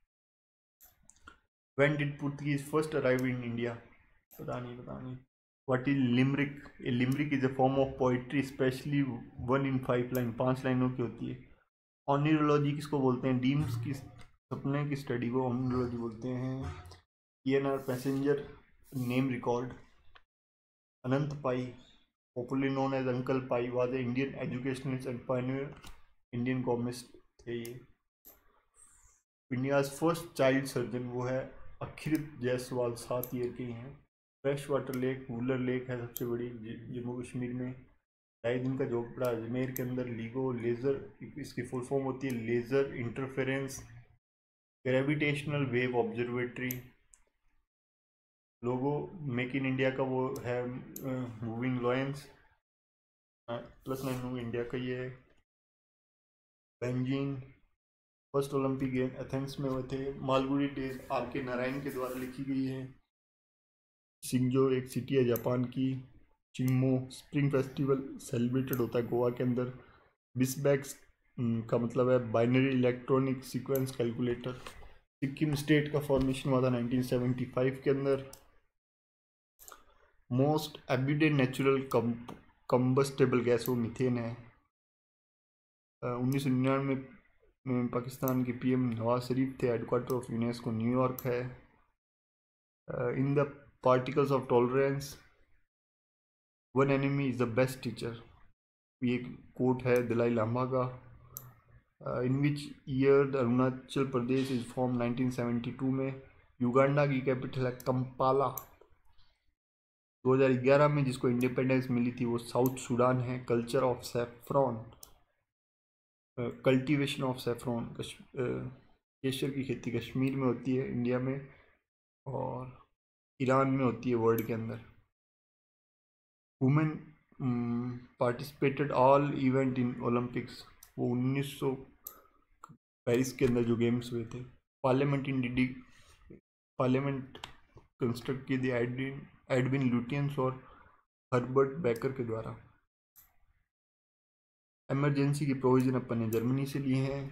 When did Portuguese first arrive in India? पता नहीं पता नहीं। What is limerick? A limerick is a form of poetry, especially one in five line, पांच लाइनों की होती है। ऑनिरोलॉजी किसको बोलते हैं? डीम्स की सपने की स्टडी को ऑनिरोलॉजी बोलते हैं। E N R passenger name record. Anant Pai popularly known as uncle Pai was a Indian educationist and pioneer Indian comics थे ये। इंडियाज फर्स्ट चाइल्ड सर्जन वो है अखिल जायसवाल, सात ईयर के हैं। Fresh water lake Wular lake है सबसे बड़ी जम्मू कश्मीर में। ढाई दिन का झोपड़ा अजमेर के अंदर। लीगो लेज़र, इसकी फुल फॉर्म होती है laser interference gravitational wave observatory. Logo make in India का वो है मूविंग लॉयंस। प्लस नाइन होंगे इंडिया का। ये है Beijing. First Olympic game Athens में हुए थे। मालगुडी डेज आर के नारायण के द्वारा लिखी गई है। शिंजो एक सिटी है जापान की। चिंगमो स्प्रिंग फेस्टिवल सेलिब्रेटेड होता है गोवा के अंदर। बिस्बैक्स का मतलब है binary electronic sequence calculator. Sikkim state का फॉर्मेशन हुआ था नाइनटीन सेवेंटी फाइव के अंदर। Most everyday natural combustible gas वो मीथेन है। उन्नीस सौ निन्यानवे में पाकिस्तान के पीएम नवाज शरीफ थे। हेडक्वार्टर ऑफ यूनेस्को न्यूयॉर्क है। In the particles of tolerance one enemy is the best teacher, ये कोट है दलाई लामा का। In which year Arunachal Pradesh is form nineteen seventy two में। युगांडा की कैपिटल है कंपाला। दो हज़ार ग्यारह में जिसको इंडिपेंडेंस मिली थी वो साउथ सूडान है। Culture of saffron, cultivation of saffron, केसर की खेती कश्मीर में होती है इंडिया में, और ईरान में होती है वर्ल्ड के अंदर। Women participated all event in Olympics, वो उन्नीस सौ पेरिस के अंदर जो गेम्स हुए थे। Parliament in the parliament construct की थी एडविन एडविन लुटियंस और हर्बर्ट बेकर के द्वारा। इमरजेंसी की प्रोविजन अपन ने जर्मनी से लिए हैं।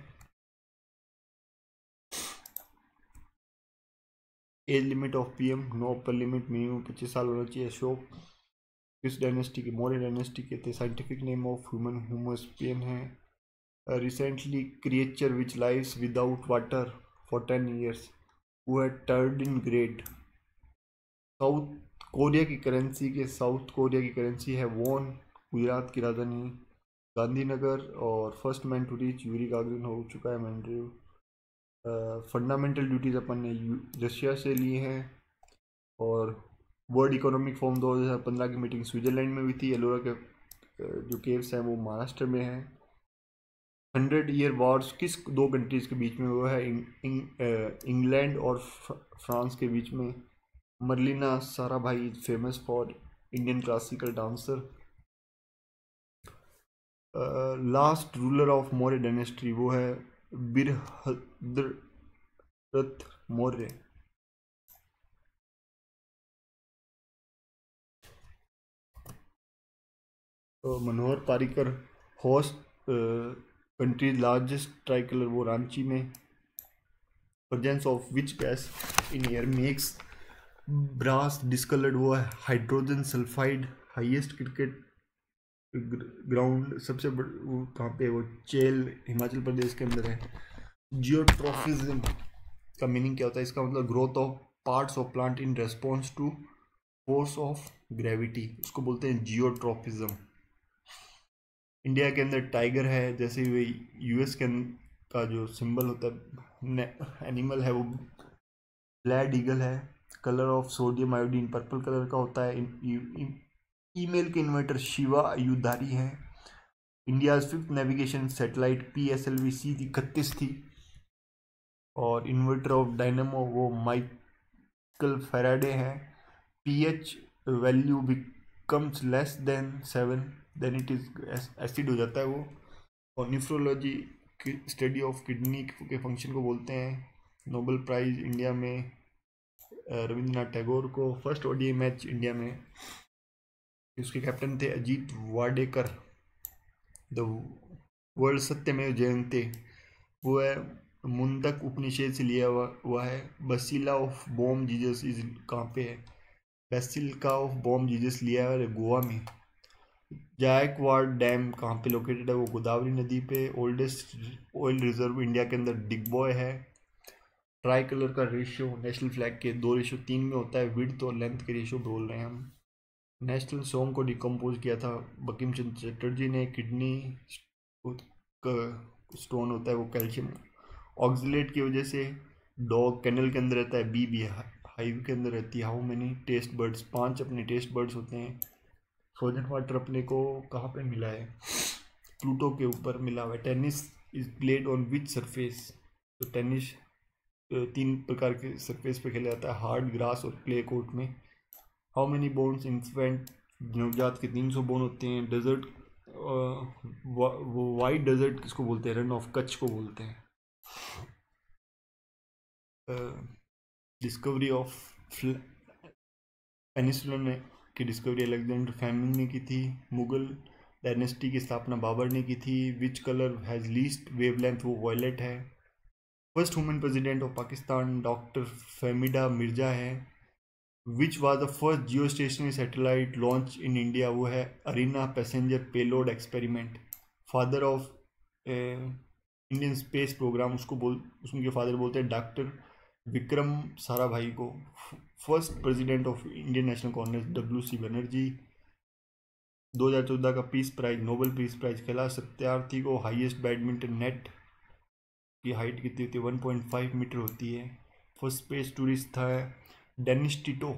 Age limit of PM no upper limit, minimum पच्चीस साल होना चाहिए। अशोक किस डायनेस्टी के? मौर्य डायनेस्टी के थे। Scientific name of human homo sapiens है। Recently creature which lives without water for ten years वो है tardigrade. South Korea की करेंसी के साउथ कोरिया की करेंसी है वॉन। गुजरात की राजधानी गांधीनगर। और first man to reach Yuri Gagarin हो चुका है मैंड्रिव। फंडामेंटल ड्यूटीज अपन ने रशिया से लिए हैं। और वर्ल्ड इकोनॉमिक फोरम दो हज़ार पंद्रह की मीटिंग स्विट्जरलैंड में हुई थी। एलोरा के जो केव्स हैं वो महाराष्ट्र में हैं। हंड्रेड ईयर वॉर्स किस दो कंट्रीज के बीच में हुआ है? इंग्लैंड और फ्रांस के बीच में। Mrinalini Sarabhai is famous for Indian classical dancer. Last ruler of Maurya dynasty वो है बिरहद्रथ मौर्य। तो Manohar Parrikar host country largest tricolour वो रांची में। Presence of which gas in air makes brass discoloured वो है hydrogen sulphide. Highest cricket ground सबसे बड़ वो कहाँ पे? वो चेल हिमाचल प्रदेश के अंदर है। जियोट्रॉफिज्म का मीनिंग क्या होता है? इसका मतलब growth of parts of plant in response to force of gravity, उसको बोलते हैं जियोट्रॉफिज्म। इंडिया के अंदर टाइगर है, जैसे वे यूएस के का जो सिंबल होता है एनिमल है वो ब्लैड ईगल है। Colour of sodium iodine purple colour का होता है। ईमेल के इन्वर्टर शिवा आयुधारी है। India fifth navigation satellite P S L V C इकतीस थी। और इन्वर्टर ऑफ डायनेमो वो माइकल फेराडे है। PH value becomes less than seven then it is acid हो जाता है वो। और निफ्रोलॉजी स्टडी ऑफ किडनी के फंक्शन को बोलते हैं। नोबेल प्राइज इंडिया में रविंद्रनाथ टैगोर को। फर्स्ट ओडीआई मैच इंडिया में उसके कैप्टन थे अजीत वाडेकर। द वर्ल्ड सत्यमेव जयंते वो है मुंतक उपनिषद से लिया हुआ है। Basilica of Bom Jesus is कहाँ पे है? बेसिलिका ऑफ बॉम जीजस लिया है गोवा में। जायकवाड़ डैम कहाँ पे लोकेटेड है? वो गोदावरी नदी पे। ओल्डेस्ट ऑयल रिजर्व इंडिया के अंदर डिगबॉय है। ट्राई कलर का रेशियो नेशनल फ्लैग के दो रेशियो तीन में होता है। विड्थ और लेंथ के रेशियो बोल रहे हैं हम। नेशनल सॉन्ग को डिकम्पोज किया था बंकिम चंद्र चटर्जी ने। किडनी स्टोन होता है वो कैल्शियम ऑक्सलेट की वजह से। डॉग कैनल के अंदर रहता है। बी बी हाइव के अंदर रहती है। How many taste buds? पांच अपने टेस्ट बर्ड्स होते हैं। फ्रोजन वाटर अपने को कहाँ पे मिला है? प्लूटो के ऊपर मिला हुआ है। Tennis is played on which surface? तो टेनिस तीन प्रकार के सरफेस पे खेला जाता है, हार्ड, ग्रास और क्ले कोर्ट में। How many bones infant? नवजात के तीन सौ बोन होते हैं। डेजर्ट वो वाइट डेजर्ट किसको बोलते हैं? रन ऑफ कच्छ को बोलते हैं। डिस्कवरी ऑफ पेनिसुला ने की डिस्कवरी अलेक्जेंडर फ्लेमिंग ने की थी। मुगल डायनेस्टी की स्थापना बाबर ने की थी। Which colour has least wavelength? वो वॉयलेट है। First women president of Pakistan doctor Fehmida Mirza है। Which was the first geostationary satellite launch in India? वो है Ariane passenger payload experiment. Father of Indian space programme उसको बोल उनके फादर बोलते हैं डॉक्टर विक्रम साराभाई को। First president of Indian national Congress W C Banerjee. दो हज़ार चौदह का peace prize Nobel peace prize Kailash Satyarthi को। हाईएस्ट बैडमिंटन नेट की हाइट कितनी होती है? वन पॉइंट फाइव मीटर होती है। फर्स्ट स्पेस टूरिस्ट था डेनिस टिटो,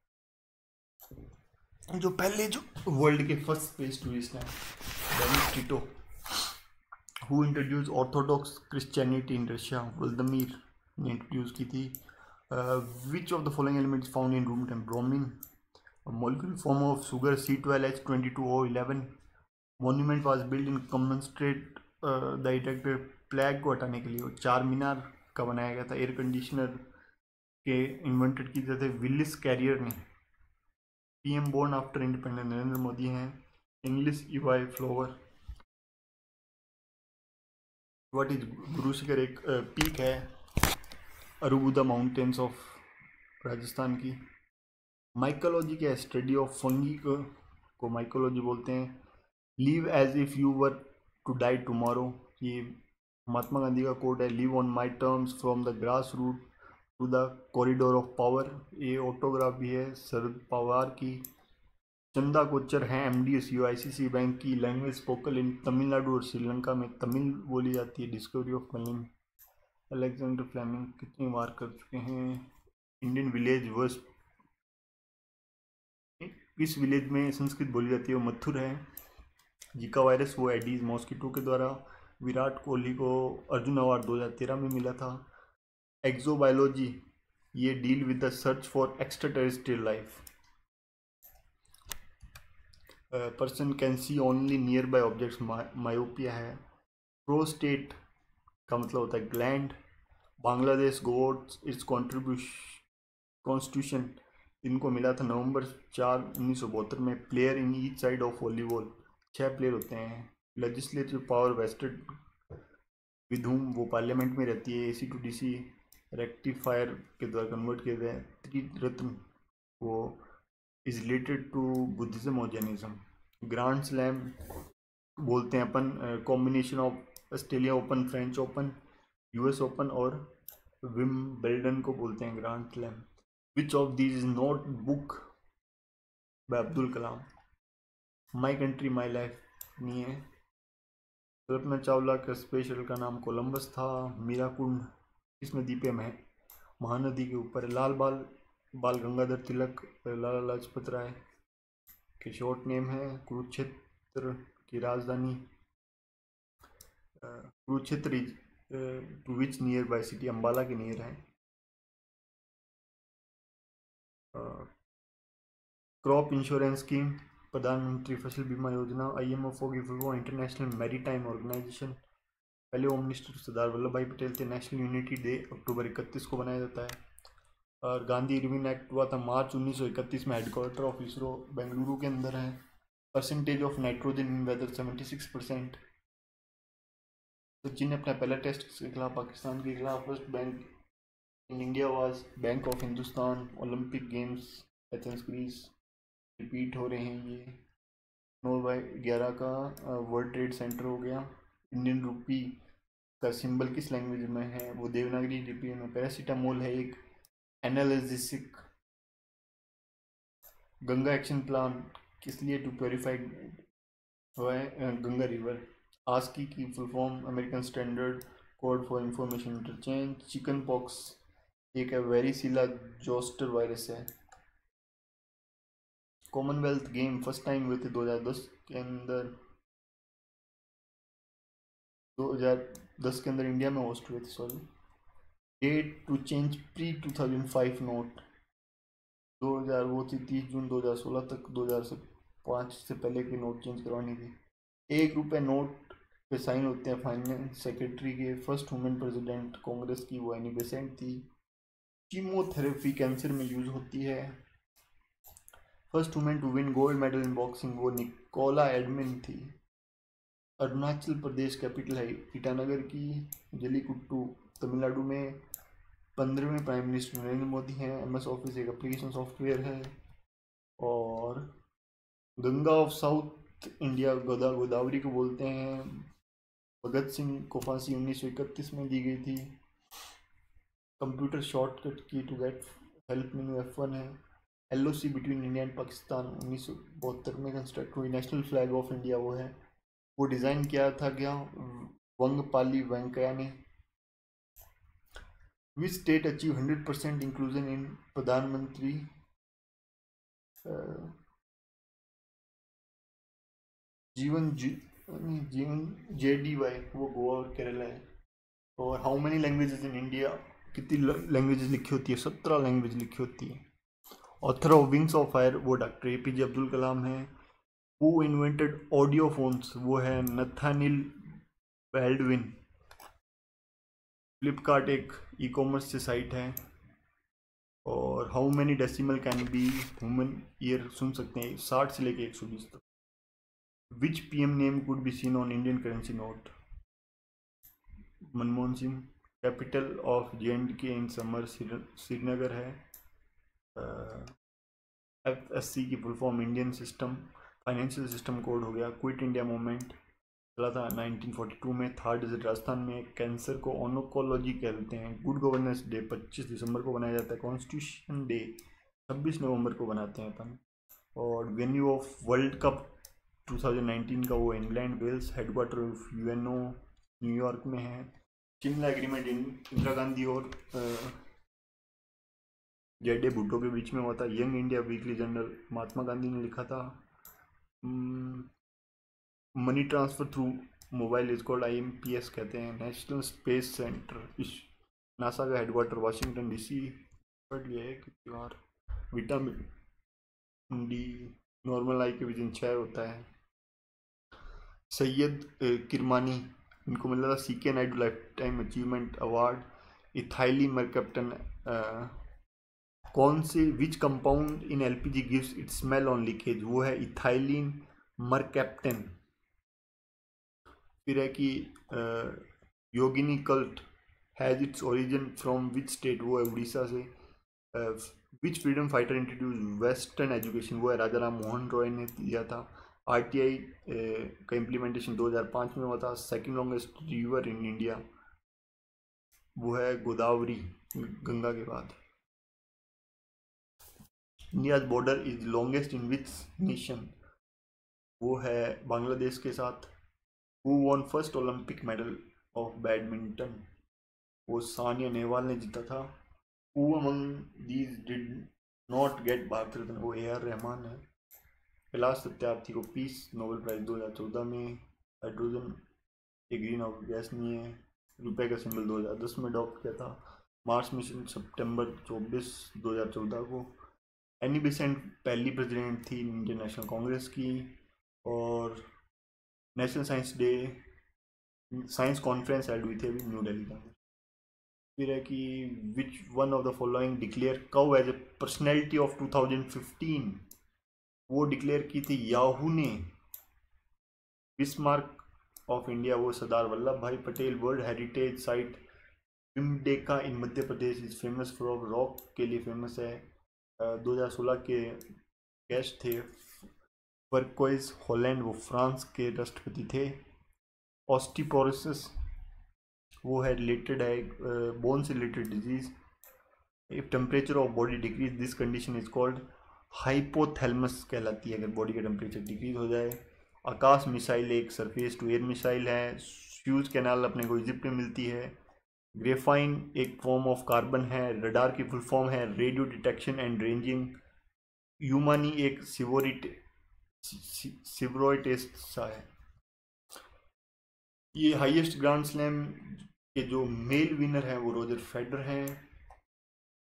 जो पहले जो वर्ल्ड के फर्स्ट स्पेस टूरिस्ट हैं, Dennis Tito. Who introduce orthodox Christianity in Russia? Vladimir ने इंट्रोड्यूस की थी। Which of the following elements found in room temp? Bromine. Molecular form of sugar C twelve H twenty two O eleven. Monument was build in commemorate the effect plague को हटाने के लिए। और चार मीनार का बनाया गया था। एयर कंडीशनर के इन्वेंटेड की जाते विलिस कैरियर ने। PM born after independence Narendra Modi हैं। English ivy flower. What is Guru Shikhar? एक पीक है अरुबुदा माउंटेन्स ऑफ राजस्थान की। माइकोलॉजी क्या है? स्टडी ऑफ फंगी को, को माइकोलॉजी बोलते हैं। Live as if you were to die tomorrow, ये महात्मा गांधी का कोट है। Live on my terms from the grass root to the corridor of power, ये ऑटोग्राफ भी है शरद पवार की। चंदा कोचर हैं एमडीएस यू आईसीसी बैंक की। लैंग्वेज स्पोकन इन तमिलनाडु और श्रीलंका में तमिल बोली जाती है। डिस्कवरी ऑफ मलिंग अलेक्जेंडर फ्लेमिंग कितनी बार कर चुके हैं? इंडियन विलेज वर्स, इस विलेज में संस्कृत बोली जाती है वो मथुर है। जीका वायरस वो एडीज मॉस्किटो के द्वारा। विराट कोहली को अर्जुन अवार्ड दो हज़ार तेरह में मिला था। एक्सोबायोलॉजी ये deal with the search for extraterrestrial life. Person can see only near by objects, myopia है। प्रोस्टेट का मतलब होता है gland. Bangladesh gots its constitution इनको मिला था नवंबर चार उन्नीस सौ बहत्तर में। Player in each side of volleyball, छः प्लेयर होते हैं। Legislative power wasted with whom, वो पार्लियामेंट में रहती है। एसी टू डीसी रेक्टिफायर के द्वारा कन्वर्ट किए गए। त्रिरत्न वो इज रिलेटेड टू बुद्धिज्म और जैनिज्म। ग्रैंड स्लैम बोलते हैं अपन combination of Australia open, French open, US open और विम्बल्डन को बोलते हैं grand slam. Which of these is not book by Abdul Kalam? My country my life नहीं है। कल्पना चावला का स्पेशल का नाम कोलंबस था। मीराकुंड किस नदी पे है? महानदी के ऊपर। लाल बाल बाल गंगाधर तिलक लाला लाजपत राय के शॉर्ट नेम है। कुरुक्षेत्र की राजधानी Kurukshetra to which near by city? Ambala के नियर है। क्रॉप इंश्योरेंस स्कीम, प्रधानमंत्री फसल बीमा योजना। आईएमएफ की full form international maritime organisation. पहले होम मिनिस्टर सरदार वल्लभ भाई पटेल थे। नेशनल यूनिटी डे अक्टूबर इकतीस को मनाया जाता है। और गांधी इरविन एक्ट हुआ था मार्च उन्नीस सौ इकतीस में। हेडक्वार्टर ऑफ इसरो बेंगलुरु के अंदर है। Percentage of nitrogen in weather seventy six percent. Sachin ने अपना पहला टेस्ट के खिलाफ पाकिस्तान के खिलाफ। First bank in India was bank of Hindustan. Olympic games Athens Greece repeat हो रहे हैं। ये नौ बाई ग्यारह का वर्ल्ड ट्रेड सेंटर हो गया। इंडियन रुपी का सिंबल किस लैंग्वेज में है? वो देवनागरी लिपि में। पैरासीटामोल है एक एनालिसिक। गंगा एक्शन प्लान किस लिए? To purify Ganga river. ASCII की full form American standard code for information interchange. Chicken pox एक है वेरिसिला जोस्टर वायरस है। कॉमनवेल्थ गेम फर्स्ट टाइम हुए थे दो हज़ार दस के अंदर। दो हज़ार दस के अंदर इंडिया में होस्ट हुए थे। Sorry. Date to change pre two thousand five note दो हज़ार वो थी तीस जून दो हज़ार सोलह तक। दो हज़ार पाँच से पहले की नोट चेंज करवानी थी। एक रुपए नोट पे साइन होते हैं फाइनेंस सेक्रेटरी के। फर्स्ट वुमेन प्रेसिडेंट कांग्रेस की वो एनी बेसेंट थी। कीमोथेरेपी कैंसर में यूज होती है। First women to win gold medal in boxing वो निकोला एडमिन थी। अरुणाचल प्रदेश कैपिटल है ईटानगर की। जलीकुट्टू तमिलनाडु में। पंद्रहवें प्राइम मिनिस्टर नरेंद्र मोदी हैं। एम एस ऑफिस एक एप्लीकेशन सॉफ्टवेयर है। और Ganga of south India Goda Godavari को बोलते हैं। भगत सिंह को फांसी उन्नीस सौ इकतीस में दी गई थी। Computer shortcut key to get help menu F one है। L O C between India and Pakistan उन्नीस सौ बहत्तर में कंस्ट्रक्ट हुई। नेशनल फ्लैग ऑफ इंडिया वो है। वो डिज़ाइन किया था क्या वंगपाली वेंकैया ने। Which state achieve hundred percent inclusion in Pradhanmantri Jeevan जी जीवन जे डी वाई वो गोवा और केरला है। और how many languages in India कितनी लैंग्वेजेस लिखी होती है? सत्रह लैंग्वेज लिखी होती है। Author of wings of fire वो doctor A P J Abdul Kalam है। हु इन्वेंटेड ऑडियो फोन्स वो है नथानिल बेल्डविन। फ्लिपकार्ट एक ई कॉमर्स से साइट है। और how many decimal can be human ear सुन सकते हैं साठ से लेके एक सौ बीस तक। Which P M name could be seen on Indian currency note? Manmohan Singh. Capital of J and K in summer Srinagar है। एफ एस सी की full form Indian system financial system code हो गया। क्विट इंडिया मूवमेंट चला था nineteen forty two में। Third digit Rajasthan में। Cancer को ओनोकोलॉजी कहते हैं। गुड गवर्नेंस डे पच्चीस दिसंबर को बनाया जाता है। कॉन्स्टिट्यूशन डे छब्बीस नवंबर को बनाते हैं अपन। और venue of world cup two thousand nineteen का वो England Wales. Headquarter of U N O New York में है। शिमला एग्रीमेंट इंदिरा गांधी और जेडे भुट्टो के बीच में हुआ था। Young India weekly journal Mahatma Gandhi ने लिखा था। Money transfer through mobile is called I M P S कहते हैं। National space centre is NASA का हेडक्वार्टर वाशिंगटन डीसी। पढ़ लिया है कितनी बार। विटामिन डी नॉर्मल आई के विजन छः होता है। सैयद किरमानी इनको मिला था C K Naidu life time achievement award. Ethyl mercaptan कौन से which compound in LPG gives it smell on leakage वो है इथाइलिन मरकैप्टन। फिर है कि Yogini cult has its origin from which state वो है उड़ीसा से। Which freedom fighter introduce western education वो है राजा राम मोहन रॉय ने दिया था। आरटीआई का इम्प्लीमेंटेशन दो हज़ार पाँच में हुआ था। Second longest river in India वो है गोदावरी गंगा के बाद। India's border is longest in which nation वो है बांग्लादेश के साथ। Who won first Olympic medal of badminton वो सानिया नेहवाल ने जीता था। Who among these did not get Bharat Ratna वो ए आर रहमान है। कैलाश सत्यार्थी को पीस नोबेल प्राइज दो हज़ार चौदह में। हाइड्रोजन एक ग्रीन हाउस गैस नहीं है। रुपए का सिंबल दो हज़ार दस में अडॉप्ट किया था। मार्स मिशन सितंबर चौबीस दो हज़ार चौदह को। एनी बेसेंट पहली प्रेसिडेंट थी इंडियन नेशनल कांग्रेस की। और national science day science conference held हुई थी अभी न्यू दिल्ली का। फिर है कि which one of the following declare कव as a personality of two thousand fifteen वो डिक्लेयर की थी याहू ने। बिस्मार्क ऑफ इंडिया वो सरदार वल्लभ भाई Patel. World heritage site Bhimbetka in Madhya Pradesh is famous for rock के लिए फेमस है। दो हज़ार सोलह के गेस्ट थे वर्कोइज हॉलैंड वो फ्रांस के राष्ट्रपति थे। ऑस्टियोपोरोसिस वो है रिलेटेड है बोन से related disease. If temperature of body decrease this condition is called hypothalamus कहलाती है अगर बॉडी का टेम्परेचर डिक्रीज हो जाए। आकाश मिसाइल एक सरफेस टू एयर मिसाइल है। स्यूज कैनाल अपने को इजिप्ट में मिलती है। ग्रेफाइन एक फॉर्म ऑफ कार्बन है। रडार की फुल फॉर्म है रेडियो डिटेक्शन एंड रेंजिंग। यूमानी एक सिवोरिट सिवरोइटेसा है। ये हाईएस्ट ग्रैंड स्लैम के जो मेल विनर हैं वो रोजर फेडर हैं।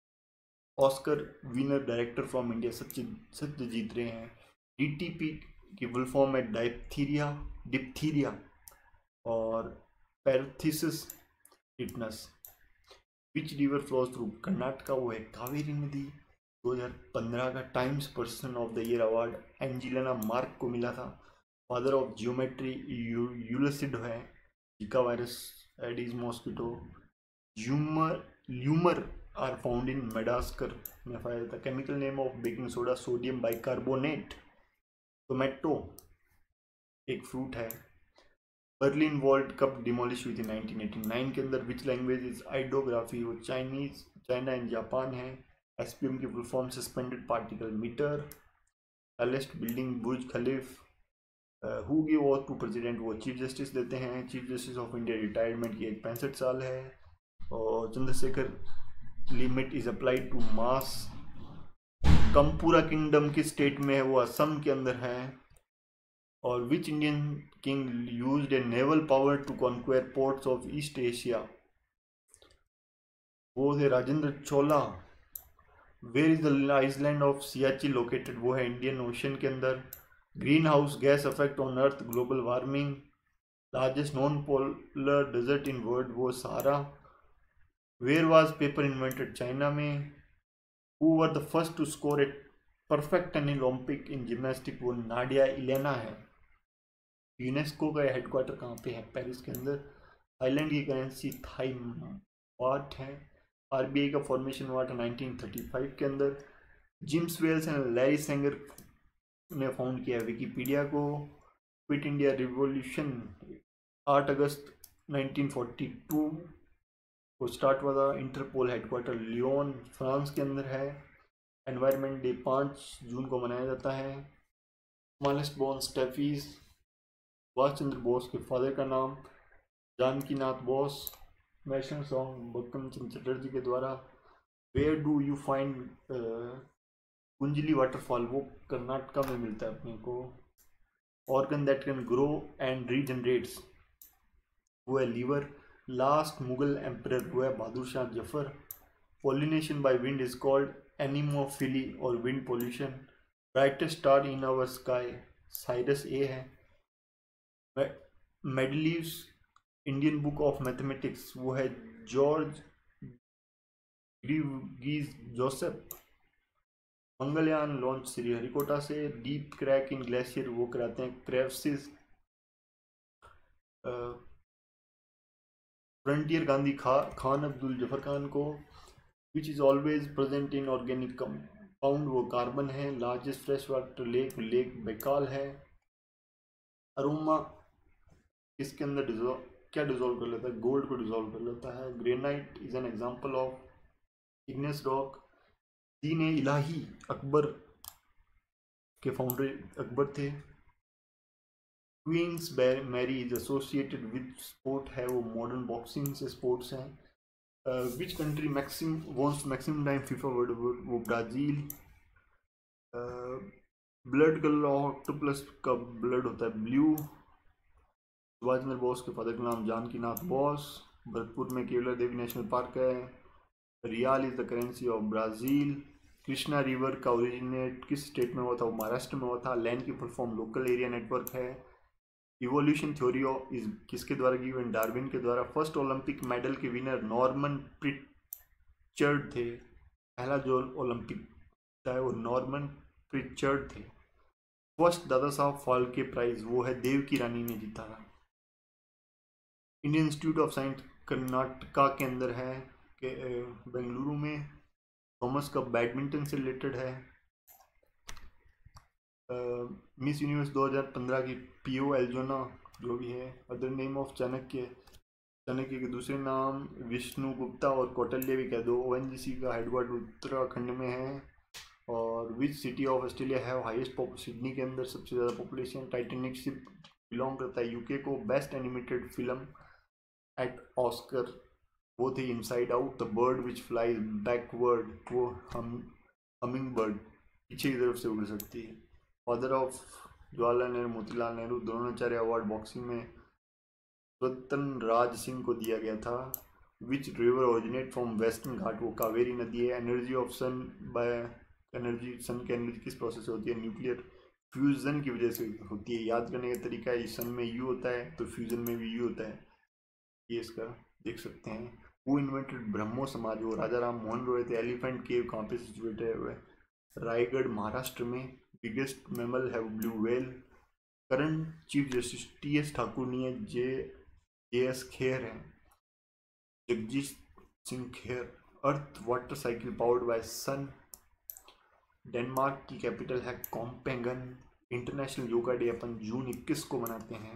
Oscar winner director from India Satya Satyajit रे हैं। डीटीपी की फुल फॉर्म है डाइप्थीरिया डिप्थीरिया और pertussis tetanus. Which river flows through Karnataka, वो है कावेरी नदी। दो हज़ार पंद्रह का Times person of the year award Angela Merkel को मिला था। फादर ऑफ जियोमेट्री यूलिसिड है। Zika virus, Aedes mosquito, lemur lemur are found in Madagascar में पाया जाता है। Chemical name of baking soda sodium bicarbonate. Tomato एक फ्रूट है। बर्लिन वर्ल्ड कप डिमोलिश हुई थी नाइनटीन एटी नाइन के अंदर। विच लैंग्वेज इज आइडोग्राफी, वो चाइनीज, चाइना एंड जापान है। एसपीएम की full form suspended particle metre. Tallest building Burj Khalifa. Who give oath to president, वो chief justice देते हैं। Chief justice of India retirement की age पैंसठ साल है। और Chandrasekhar limit is applied to mass. कंपूरा किंगडम किस स्टेट में है, वो असम के अंदर है। और which Indian king used a naval power to conquer ports of east Asia, वो थे Rajendra Chola. Where is the island of सियाची लोकेटेड, वो है इंडियन ओशन के अंदर। Green house gas effect on earth, global warming. Largest non polar desert in world, वो Sahara. Where was paper invented, China में। Who were the first to score a perfect an Olympic in gymnastic, वो Nadia Elena है। UNESCO का headquarter कहाँ पे है, Paris के अंदर। थाईलैंड की करेंसी थाई वाट है। आरबीआई का फॉर्मेशन हुआ था नाइनटीन थर्टी फाइव के अंदर। Jimmy Wales and Larry Sanger ने फाउंड किया विकिपीडिया को। क्विट इंडिया रिवॉल्यूशन आठ अगस्त नाइनटीन फोर्टी टू को स्टार्ट हुआ था। इंटरपोल हेडक्वार्टर लियोन फ्रांस के अंदर है। एनवायरनमेंट डे पाँच जून को मनाया जाता है। Smallest bone stapes, Subhash Chandra Bose के फादर का नाम। जानकी नाथ बोस। नेशनल सॉन्ग बंकिम चंद्र चटर्जी के द्वारा। Where do you find Kunjali waterfall, वो कर्नाटका में मिलता है अपने को। Organ that can grow and regenerates, वो है लीवर। लास्ट मुगल एम्परर, वो है Bahadur Shah Zafar. Pollination by wind is called anemophily और wind pollution. Brightest star in our sky, Sirius ए है। Medieval Indian book of mathematics, वो है George Greeves Joseph. Mangalyaan launch Sriharikota से। Deep crack in glacier, वो कराते हैं क्रेवसिस। फ्रंटियर गांधी खा खान अब्दुल जफर खान को। Which is always present in organic compound, वो कार्बन है। Largest fresh water lake, lake Baikal है। अरोमा इसके अंदर डिजोल्व क्या डिजोल्व कर लेता है, गोल्ड को डिजोल्व कर लेता है। Granite is an example of igneous rock. Din e Ilahi Akbar के फाउंडर अकबर थे। Queens Mary is associated with sport है, वो मॉडर्न बॉक्सिंग से स्पोर्ट्स हैं। Which country maxim wants maximum time FIFA world cup, वो ब्राज़ील। ब्लड कलर ऑक्टोपस का ब्लड होता है ब्लू। सुभाष चंद्र बोस के फादर का नाम जानकी नाथ बोस। भरतपुर में केवला देवी नेशनल पार्क है। Riyal is the currency of Brazil. Krishna river का ओरिजिनेट किस स्टेट में हुआ था, वो महाराष्ट्र में हुआ था। लैंड की full form local area network है। इवोल्यूशन थ्योरी ऑफ इज किसके द्वारा गिवन, डार्विन के द्वारा। फर्स्ट ओलंपिक मेडल के विनर नॉर्मन प्रिचर्ड थे। पहला जो ओलंपिक था वो नॉर्मन प्रिचर्ड थे। फर्स्ट दादा साहब फाल्के प्राइज, वो है देव की रानी ने जीता था। Indian institute of science Karnataka के अंदर है, के बेंगलुरु में। थॉमस कप बैडमिंटन से रिलेटेड है। मिस यूनिवर्स दो हज़ार पंद्रह की पीओ एल्जोना जो भी है। Other name of Chanakya, Chanakya के दूसरे नाम विष्णु गुप्ता और कौटिल्य भी कह दो। ओएनजीसी का हेडक्वार्टर उत्तराखंड में है। और विच सिटी ऑफ ऑस्ट्रेलिया है हाईएस्ट पॉप, सिडनी के अंदर सबसे ज़्यादा पॉपुलेशन। टाइटैनिक शिप बिलोंग करता है यूके को। Best animated film at Oscar, वो थी inside out. The bird which flies backward, वो हम हमिंग बर्ड पीछे की तरफ से उड़ सकती है। Father of Jawaharlal Nehru Motilal Nehru Dronacharya award boxing में रतन राज सिंह को दिया गया था। Which river originate from western Ghat, वो कावेरी नदी है। Energy of sun by energy, sun की एनर्जी किस प्रोसेस से होती है, न्यूक्लियर फ्यूजन की वजह से होती है। याद करने का तरीका है, सन में यू होता है तो फ्यूजन में भी यू होता है, ये इसका देख सकते हैं। वो इन्वेंटेड ब्रह्मो समाज, वो राजा राम मोहन रॉय थे। एलिफेंट केव कहाँ पे सिचुएटेड है? रायगढ़ महाराष्ट्र में। बिगेस्ट मैमल है blue whale. Current chief justice T S Thakur नहीं है, जे जे एस खेर है। Jagjit Singh Khehar. Earth water cycle powered by sun. Denmark की कैपिटल है कॉम्पेंगन। इंटरनेशनल योगा डे अपन जून इक्कीस को मनाते हैं।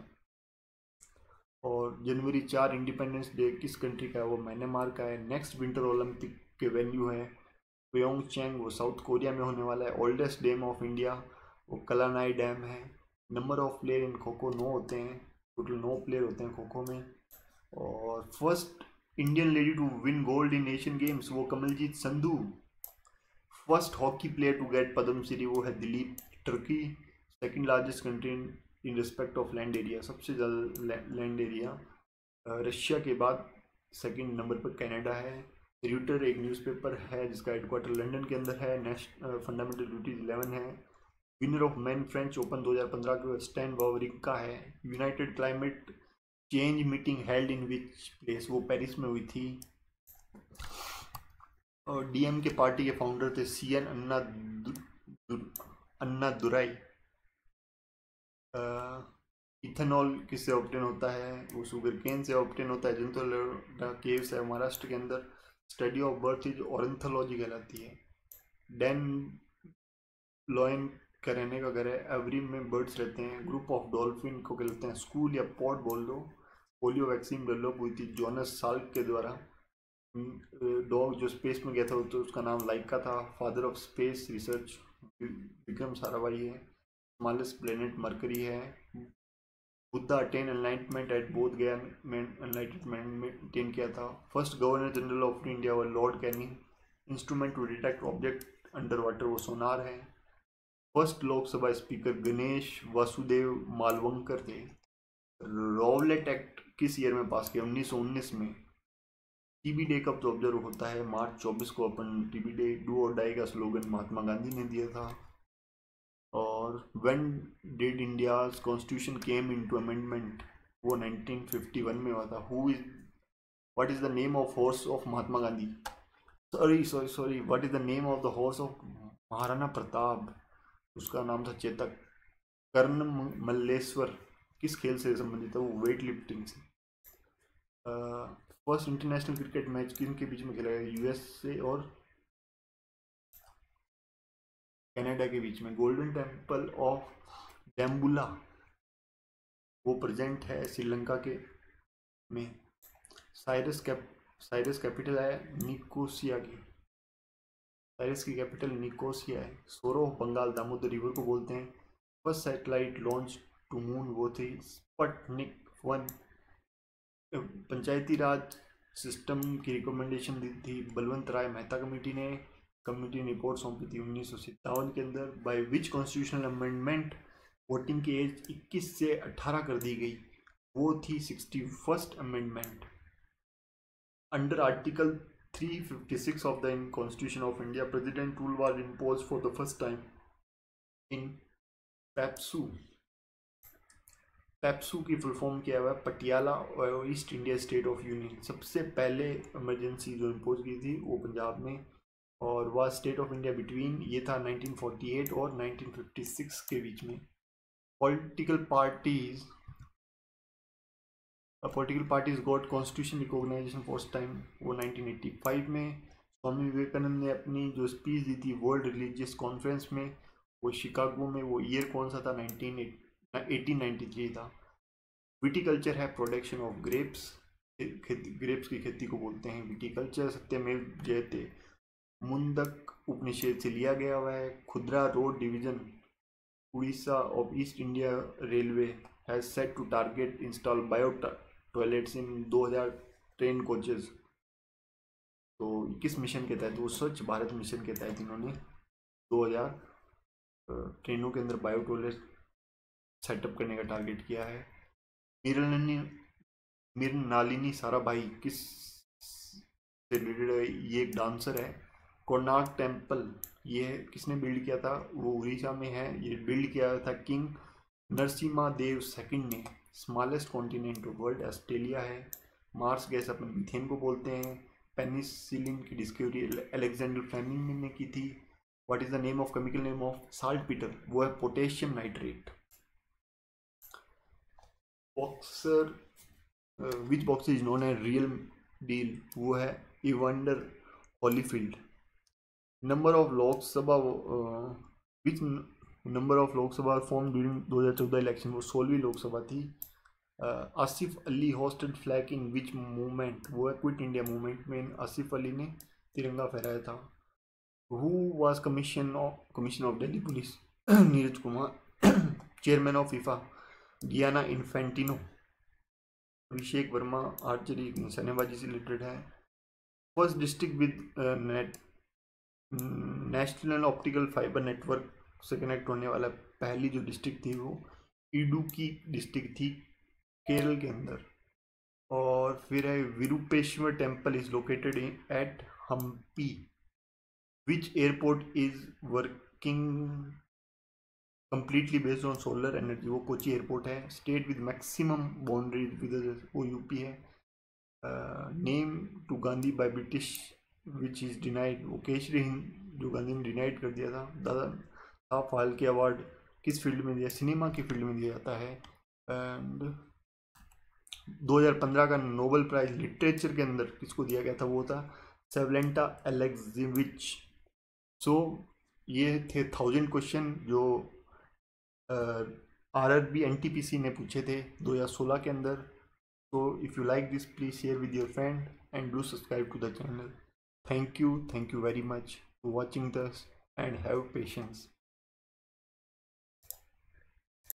और जनवरी चार इंडिपेंडेंस डे किस कंट्री का है? वो म्यांमार का है। नेक्स्ट विंटर ओलंपिक के वेन्यू है प्योंगचैंग, वो साउथ कोरिया में होने वाला है। ओल्डेस्ट डैम ऑफ इंडिया वो कलानाई डैम है। Number of player in kho kho नौ होते हैं, टोटल नौ प्लेयर होते हैं खो खो में। और first Indian lady to win gold in Asian games वो Kamaljeet Sandhu. First hockey player to get Padma Shri वो है Dilip. Turkey second largest country in respect of land area, सबसे ज़्यादा लैंड एरिया। रशिया के बाद सेकंड नंबर पर कनाडा है। र्यूटर एक न्यूज़पेपर है जिसका हेडक्वार्टर लंदन के अंदर है। नेशनल फंडामेंटल ड्यूटीज इलेवन है। Winner of man French Open दो हज़ार पंद्रह के स्टैन वावरिंका है। United climate change meeting held in which place वो पेरिस में हुई थी। और डीएम के पार्टी के फाउंडर थे सी एन अन्ना दु, दु, अन्ना दुराई। इथेनॉल किससे ऑब्टेन होता है? वो शुगर केन से ऑब्टेन होता है। जंतुलरा केव्स है महाराष्ट्र के अंदर। Study of birth is ornithology कहलाती है। डैन लॉयन का रहने का घर है। एवरी में बर्ड्स रहते हैं। ग्रुप ऑफ डॉल्फिन को कहते हैं स्कूल या पॉड बोल दो। पोलियो वैक्सीन डेवलप हुई थी जोनस साल्क के द्वारा। डॉग जो स्पेस में गया था तो उसका नाम लाइका था। Father of space research Vikram Sarabhai है। स्मॉलेस्ट प्लेनेट मरकरी है। बुद्धा अटेन एनलाइटमेंट एट बोध गया में एनलाइटमेंट मेंटेन किया था। First governor general of India व lord Canning. Instrument to detect object under water वो सोनार है। फर्स्ट लोकसभा स्पीकर गणेश वासुदेव मालवंकर थे। रॉवलेट एक्ट किस ईयर में पास किया? उन्नीस सौ उन्नीस में। टीबी डे कब तो ऑब्जर्व होता है? मार्च चौबीस को अपन टीबी डे डू और डाई का स्लोगन महात्मा गांधी ने दिया था। और when did India's constitution came into amendment वो नाइनटीन फिफ्टी वन में हुआ था। Who is what is the name of horse of Mahatma Gandhi? Sorry sorry sorry what is the name of the horse of Maharana Pratap? उसका नाम था चेतक। कर्ण मल्लेश्वर किस खेल से संबंधित है? वो वेट लिफ्टिंग से। फर्स्ट इंटरनेशनल क्रिकेट मैच किन के बीच में खेला गया? यूएसए और कनाडा के बीच में। गोल्डन टेम्पल ऑफ डेम्बुला वो प्रेजेंट है श्रीलंका के में। साइरस कैप साइरस कैपिटल है निकोसिया की। साइरस की कैपिटल निकोसिया है। सोरो बंगाल दामोदर रिवर को बोलते हैं। First satellite launch to moon वो थी Sputnik one. Panchayati raj system की रिकमेंडेशन दी थी बलवंत राय मेहता कमेटी ने। कमेटी ने रिपोर्ट सौंपी थी उन्नीस सौ सत्तावन के अंदर। By which constitutional amendment voting की एज इक्कीस से अठारह कर दी गई? वो थी sixty first amendment. Under article three fifty six of the constitution of India president rule was impose for the first time in PEPSU. PEPSU की फुल फॉर्म क्या हुआ है? पटियाला और east India state of union. सबसे पहले emergency जो impose की थी वो पंजाब में और वह स्टेट ऑफ इंडिया बिटवीन ये था नाइनटीन फोर्टी एट और नाइनटीन फिफ्टी सिक्स के बीच में। Political parties political parties got constitution recognization first time वो नाइनटीन एटी फाइव में। स्वामी विवेकानंद ने अपनी जो स्पीच दी थी वर्ल्ड रिलीजियस कॉन्फ्रेंस में वो शिकागो में। वो ईयर कौन सा था? नाइनटीन एटीन नाइन्टी थ्री था। विटिकल्चर है प्रोडक्शन ऑफ ग्रेप्स। ग्रेप्स की खेती को बोलते हैं विटिकल्चर। सत्यमेव जयते मुंडक उपनिषद से लिया गया हुआ है। खुदरा road division Orissa of east India railway has set to target install bio toilets in दो हज़ार ट्रेन कोचेस। तो किस मिशन के तहत? वो स्वच्छ भारत मिशन के तहत इन्होंने दो हज़ार ट्रेनों के अंदर बायो टॉयलेट सेटअप करने का टारगेट किया है। मृणालिनी मृणालिनी साराभाई किस से रिलेटेड है? ये एक डांसर है
कोणार्क टेम्पल ये किसने बिल्ड किया था? वो उड़ीसा में है। ये बिल्ड किया था किंग नरसिम्हा देव सेकंड ने। Smallest continent of world Australia है। मार्स गैस अपन मीथेन को बोलते हैं। पेनिसिलिन की डिस्कवरी अलेक्जेंडर फ्लेमिंग ने की थी। What is the name of chemical name of saltpetre? वो है potassium nitrate. Boxer which boxer is known as real deal? वो है Evander Holyfield. Number of Lok Sabha which number of Lok Sabha form during दो हज़ार चौदह इलेक्शन? वो सोलहवीं लोकसभा थी। Asif Ali hosted flag in which movement? वो है क्विट इंडिया मूवमेंट में आसिफ अली ने तिरंगा फहराया था। Who was commission of commissioner of Delhi police? Neeraj Kumar. Chairman of FIFA? Gianni Infantino. Abhishek Verma archery निशानेबाजी से रिलेटेड है। First district with net national optical fibre network से कनेक्ट होने वाला पहली जो डिस्ट्रिक्ट थी वो इडुक्की डिस्ट्रिक्ट थी केरल के अंदर। और फिर है Virupeshwar temple is located in at Hampi. Which airport is working completely based on solar energy? वो कोची एयरपोर्ट है। State with maximum boundaries with वो यूपी है। Name to Gandhi by British which is denied? वो केशरी हिंद जो गांधी ने डिनाइड कर दिया था। दादा साहब फाल्के अवार्ड किस फील्ड में दिया? सिनेमा की फील्ड में दिया जाता है। एंड दो हज़ार पंद्रह का नोबेल प्राइज लिटरेचर के अंदर किसको दिया गया था? वो था सेवलेंटा एलेक्जेविच। सो ये थे थाउजेंड क्वेश्चन जो R R B N T P C ने पूछे थे दो हज़ार सोलह के अंदर। तो if you like this please share with your friend and do subscribe to the channel. Thank you thank you very much for watching this and have patience.